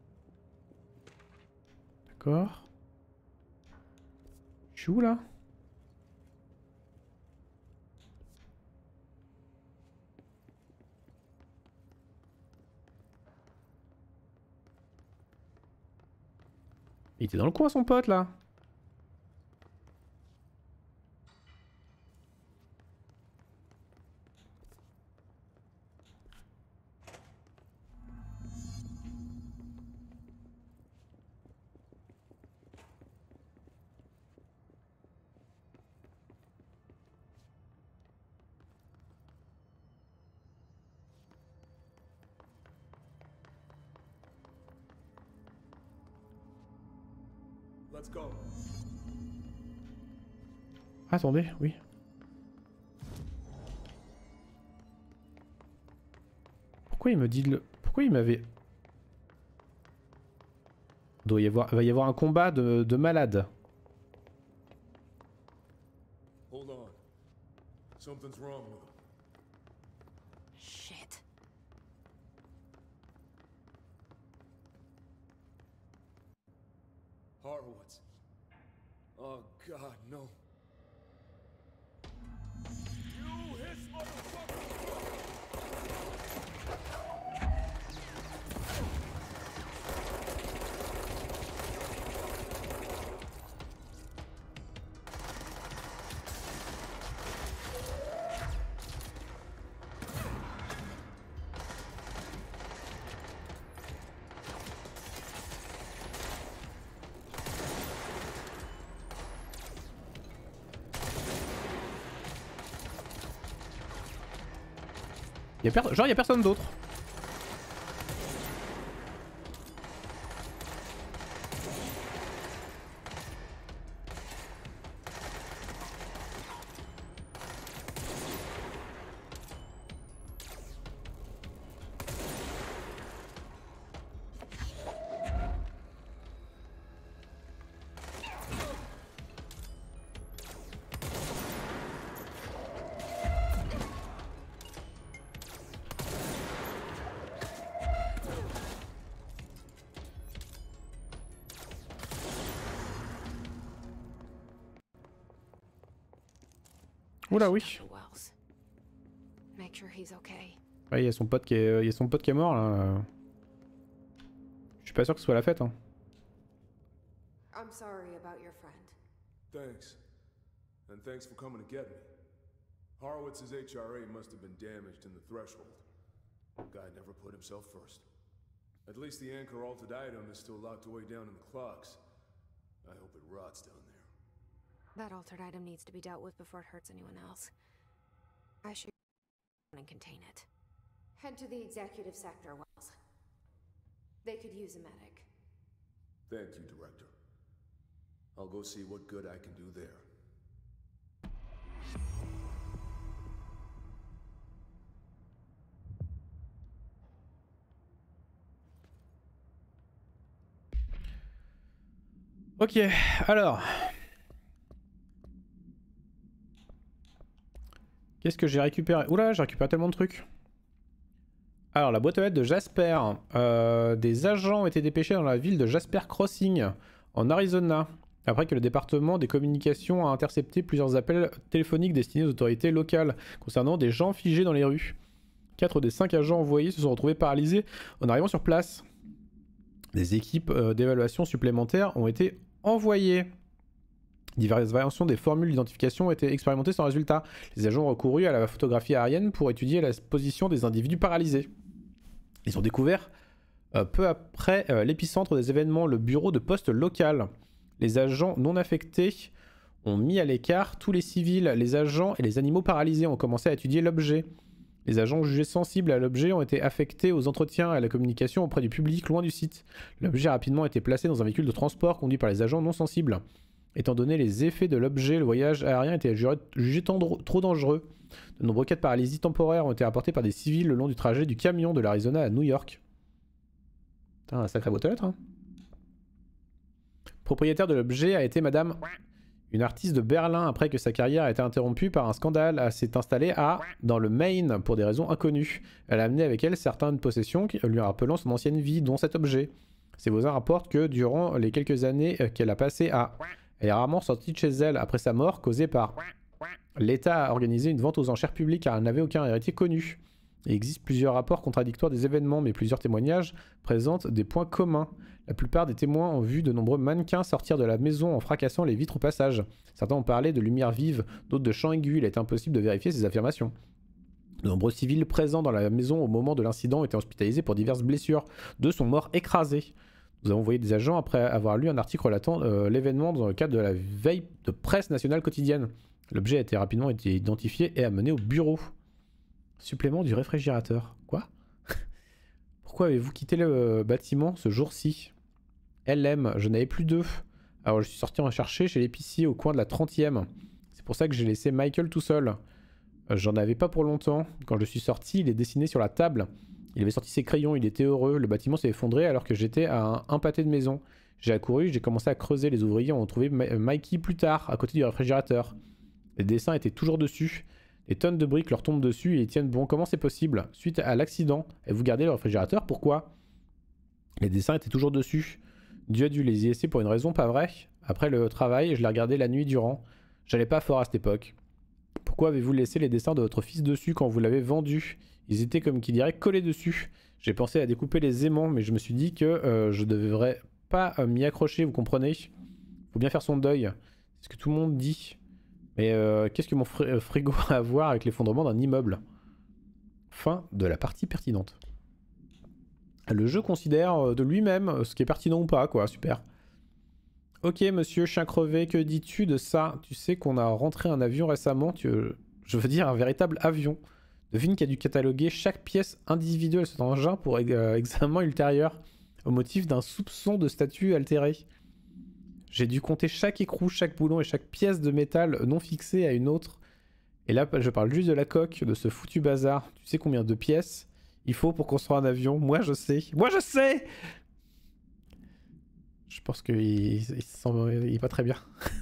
D'accord. Je suis où là? Il était dans le coin son pote là. Let's go. Attendez, oui. Pourquoi il me dit de le... Pourquoi il m'avait... Va y avoir un combat de malades. Hold on. Something's wrong with him. Shit. Horowitz. Oh God, no. You his motherfucker! Genre, y a personne d'autre. Oula oui. Make sure he's okay. Ouais, il y a son pote qui est mort là. Je suis pas sûr que ce soit la fête hein. I'm sorry about your friend. Thanks. And thanks for coming to get me. Horowitz's HRA must have been damaged in the threshold. Guy never put himself first. At least the anchor altered item is still locked away down in the clocks. I hope it rots down there. That altered item needs to be dealt with before it hurts anyone else. I should and contain it. Head to the executive sector, Wells. They could use a medic. Thank you, Director. I'll go see what good I can do there. Ok, alors... Qu'est-ce que j'ai récupéré? Oula, j'ai récupéré tellement de trucs. Alors, la boîte aux lettres de Jasper. Des agents ont été dépêchés dans la ville de Jasper Crossing, en Arizona, après que le département des communications a intercepté plusieurs appels téléphoniques destinés aux autorités locales concernant des gens figés dans les rues. 4 des 5 agents envoyés se sont retrouvés paralysés en arrivant sur place. Des équipes d'évaluation supplémentaires ont été envoyées. Diverses variations des formules d'identification ont été expérimentées sans résultat. Les agents ont recouru à la photographie aérienne pour étudier la position des individus paralysés. Ils ont découvert peu après l'épicentre des événements, le bureau de poste local. Les agents non affectés ont mis à l'écart tous les civils. Les agents et les animaux paralysés ont commencé à étudier l'objet. Les agents jugés sensibles à l'objet ont été affectés aux entretiens et à la communication auprès du public loin du site. L'objet a rapidement été placé dans un véhicule de transport conduit par les agents non sensibles. Étant donné les effets de l'objet, le voyage aérien était jugé trop dangereux. De nombreux cas de paralysie temporaire ont été rapportés par des civils le long du trajet du camion de l'Arizona à New York. Putain, un sacré boîte aux lettres, hein. Propriétaire de l'objet a été Madame... Une artiste de Berlin, après que sa carrière a été interrompue par un scandale, s'est installée dans le Maine pour des raisons inconnues. Elle a amené avec elle certaines possessions lui rappelant son ancienne vie, dont cet objet. Ses voisins rapportent que durant les quelques années qu'elle a passées elle est rarement sortie de chez elle après sa mort, causée par... L'État a organisé une vente aux enchères publiques car elle n'avait aucun héritier connu. Il existe plusieurs rapports contradictoires des événements, mais plusieurs témoignages présentent des points communs. La plupart des témoins ont vu de nombreux mannequins sortir de la maison en fracassant les vitres au passage. Certains ont parlé de lumière vive, d'autres de chants aigus. Il est impossible de vérifier ces affirmations. De nombreux civils présents dans la maison au moment de l'incident ont été hospitalisés pour diverses blessures. 2 sont morts écrasés. Nous avons envoyé des agents après avoir lu un article relatant l'événement dans le cadre de la veille de presse nationale quotidienne. L'objet a été rapidement identifié et amené au bureau. Supplément du réfrigérateur. Quoi? Pourquoi avez-vous quitté le bâtiment ce jour-ci? LM, je n'avais plus d'œufs. Alors je suis sorti en chercher chez l'épicier au coin de la 30e. C'est pour ça que j'ai laissé Michael tout seul. J'en avais pas pour longtemps. Quand je suis sorti, il est dessiné sur la table. Il avait sorti ses crayons, il était heureux. Le bâtiment s'est effondré alors que j'étais à un pâté de maison. J'ai accouru, j'ai commencé à creuser. Les ouvriers ont trouvé Mikey plus tard, à côté du réfrigérateur. Les dessins étaient toujours dessus. Des tonnes de briques leur tombent dessus et ils tiennent bon. Comment c'est possible? Suite à l'accident, et vous gardez le réfrigérateur, pourquoi? Les dessins étaient toujours dessus. Dieu a dû les y laisser pour une raison, pas vrai? Après le travail, je les regardais la nuit durant. J'allais pas fort à cette époque. Pourquoi avez-vous laissé les dessins de votre fils dessus quand vous l'avez vendu? Ils étaient comme qui dirait collés dessus. J'ai pensé à découper les aimants, mais je me suis dit que je devrais pas m'y accrocher, vous comprenez? Faut bien faire son deuil. C'est ce que tout le monde dit. Mais qu'est-ce que mon frigo a à voir avec l'effondrement d'un immeuble? Fin de la partie pertinente. Le jeu considère de lui-même ce qui est pertinent ou pas, quoi. Super. Ok, monsieur chien crevé, que dis-tu de ça? Tu sais qu'on a rentré un avion récemment, je veux dire un véritable avion. Devine qui a dû cataloguer chaque pièce individuelle de cet engin pour examen ultérieur, au motif d'un soupçon de statut altéré. J'ai dû compter chaque écrou, chaque boulon et chaque pièce de métal non fixée à une autre. Et là, je parle juste de la coque, de ce foutu bazar. Tu sais combien de pièces il faut pour construire un avion? Moi, je sais. Moi, je sais! Je pense qu'il est pas très bien.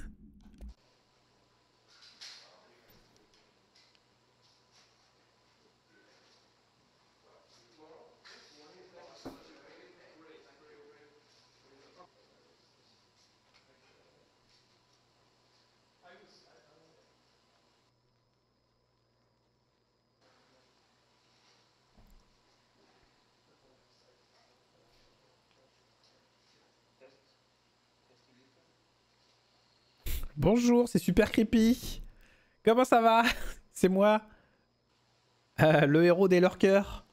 Bonjour, c'est super creepy. Comment ça va? C'est moi, le héros des lurkers.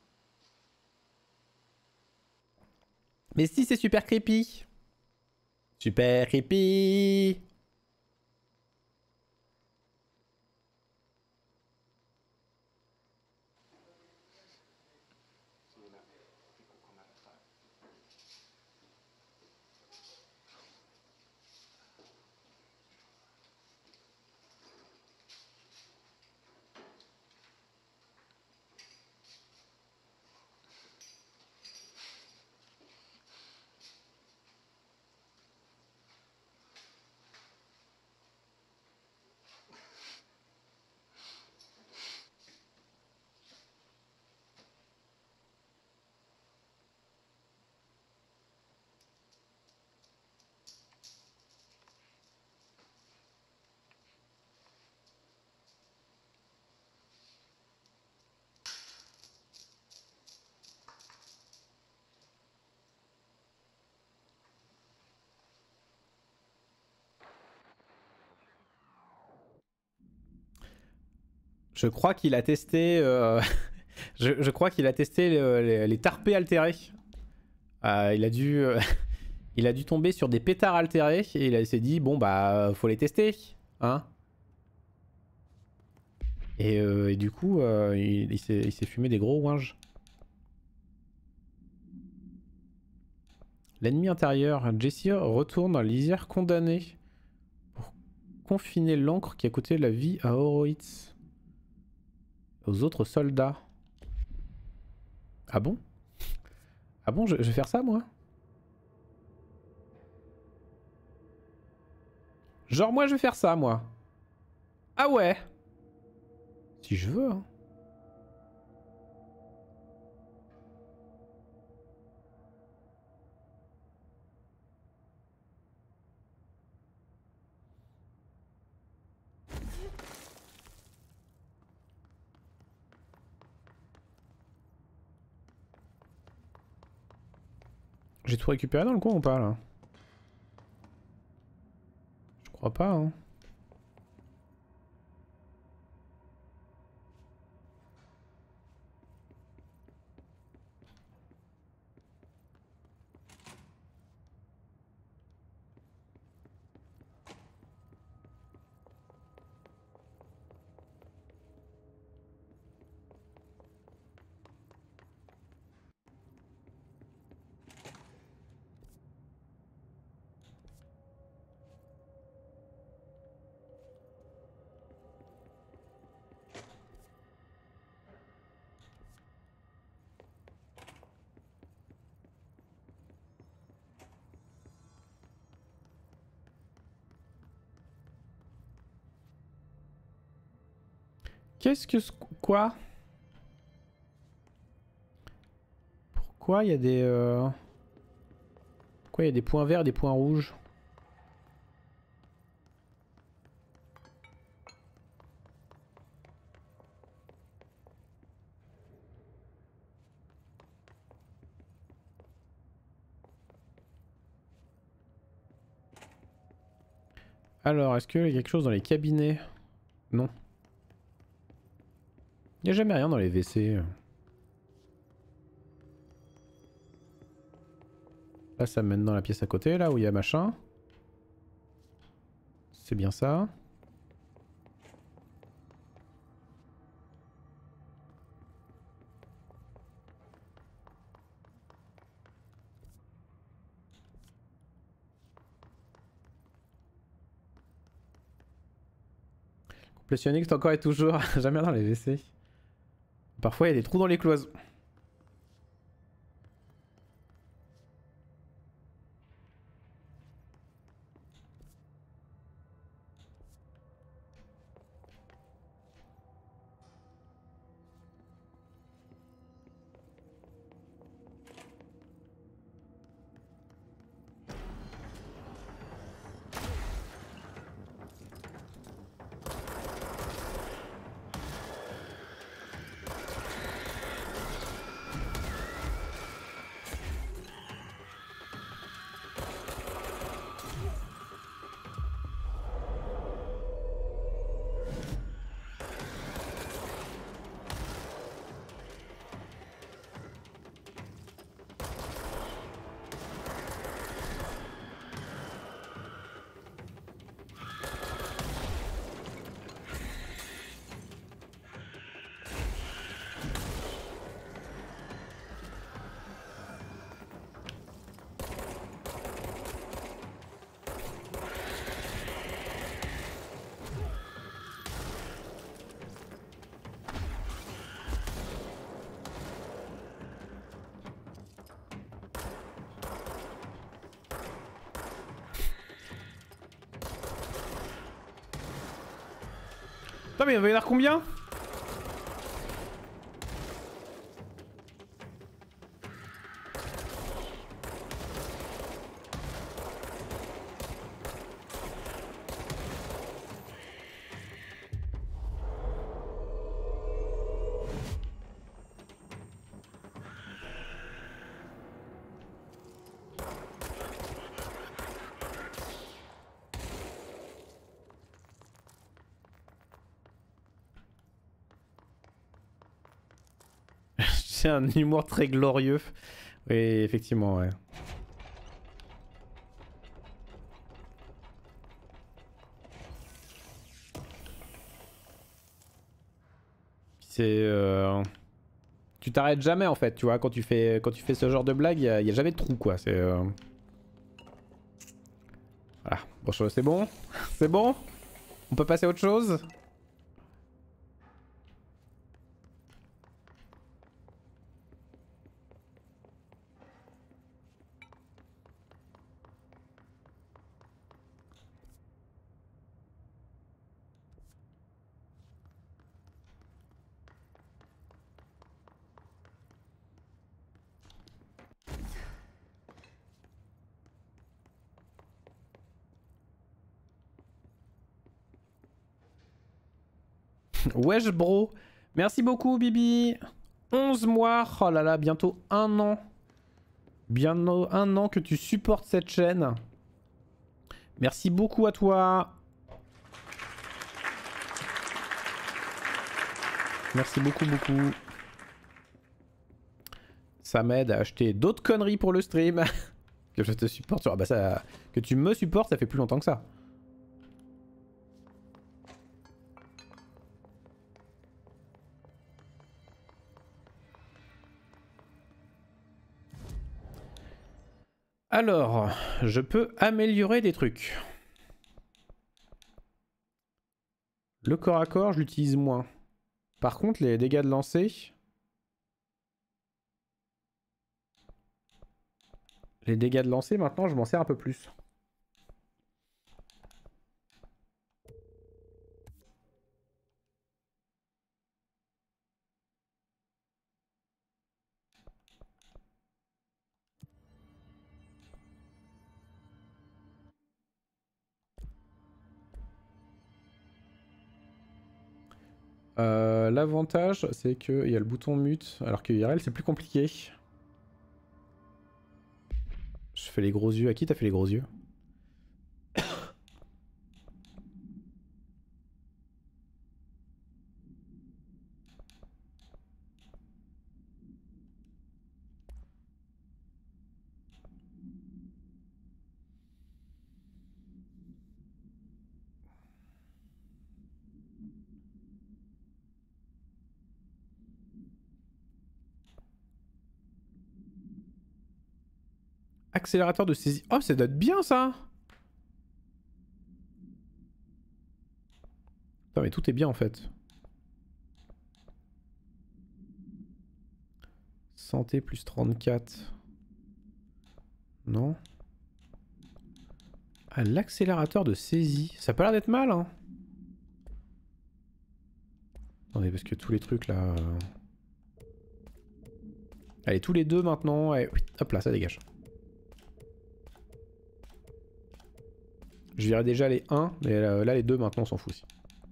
Mais si, c'est super creepy. Super creepy. Je crois qu'il a testé... je crois qu'il a testé les tarpés altérés. Il a dû... il a dû tomber sur des pétards altérés et il s'est dit, bon bah, faut les tester. Hein? Et du coup, il s'est fumé des gros ouinges. L'ennemi intérieur. Jesse retourne dans l'Isère condamné pour confiner l'encre qui a coûté la vie à Horowitz. Aux autres soldats. Ah bon? Ah bon, je vais faire ça moi? Genre moi je vais faire ça moi. Ah ouais? Si je veux hein. J'ai tout récupéré dans le coin ou pas là? Je crois pas hein. Qu'est-ce que... Quoi? Pourquoi il y a des... Pourquoi il y a des points verts et des points rouges? Alors, est-ce qu'il y a quelque chose dans les cabinets? Non. Il n'y a jamais rien dans les WC. Là, ça mène dans la pièce à côté, là où il y a machin. C'est bien ça. Complétionniste encore et toujours. Jamais dans les WC. Parfois, il y a des trous dans les cloisons. Putain, mais il va y en avoir combien? C'est un humour très glorieux. Oui, effectivement, ouais. C'est... Tu t'arrêtes jamais en fait, tu vois, quand tu fais ce genre de blague, il y a jamais de trou quoi. C'est... Voilà, bon, c'est bon. C'est bon. On peut passer à autre chose. Wesh bro, merci beaucoup Bibi. 11 mois, oh là là, bientôt 1 an. Bientôt 1 an que tu supportes cette chaîne. Merci beaucoup à toi. Merci beaucoup. Ça m'aide à acheter d'autres conneries pour le stream. Que je te supporte. Ah bah ça, que tu me supportes, ça fait plus longtemps que ça. Alors, je peux améliorer des trucs. Le corps à corps, je l'utilise moins. Par contre, les dégâts de lancer... Les dégâts de lancer, maintenant, je m'en sers un peu plus. L'avantage, c'est qu'il y a le bouton mute, alors que IRL, c'est plus compliqué. Je fais les gros yeux. À qui t'as fait les gros yeux? Accélérateur de saisie. Oh, ça doit être bien ça! Putain, mais tout est bien en fait. Santé plus 34. Non. Ah, l'accélérateur de saisie. Ça a pas l'air d'être mal, hein. Non, mais parce que tous les trucs là. Allez, tous les deux maintenant. Allez, hop là, ça dégage. Je verrai déjà les 1, mais là les 2 maintenant on s'en fout aussi.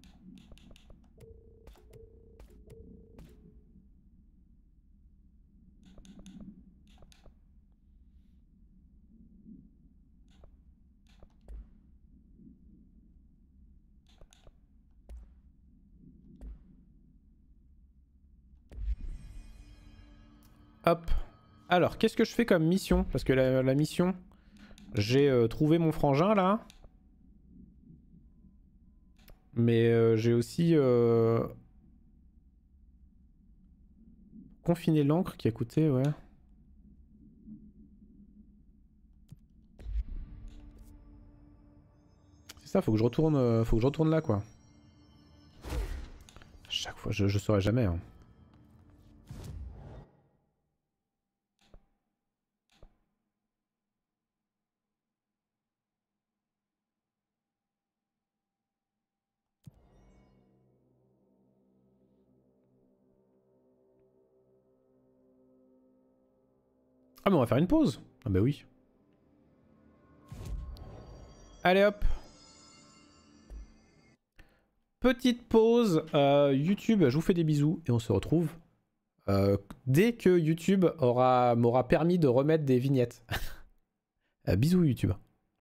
Hop. Alors, qu'est-ce que je fais comme mission? Parce que la mission, j'ai trouvé mon frangin là. Mais j'ai aussi confiné l'encre qui a coûté, ouais. C'est ça, faut que je retourne là quoi. Chaque fois, je saurais jamais. Hein. Ah mais on va faire une pause. Ah bah oui. Allez hop. Petite pause. YouTube, je vous fais des bisous et on se retrouve dès que YouTube m'aura permis de remettre des vignettes. Bisous YouTube.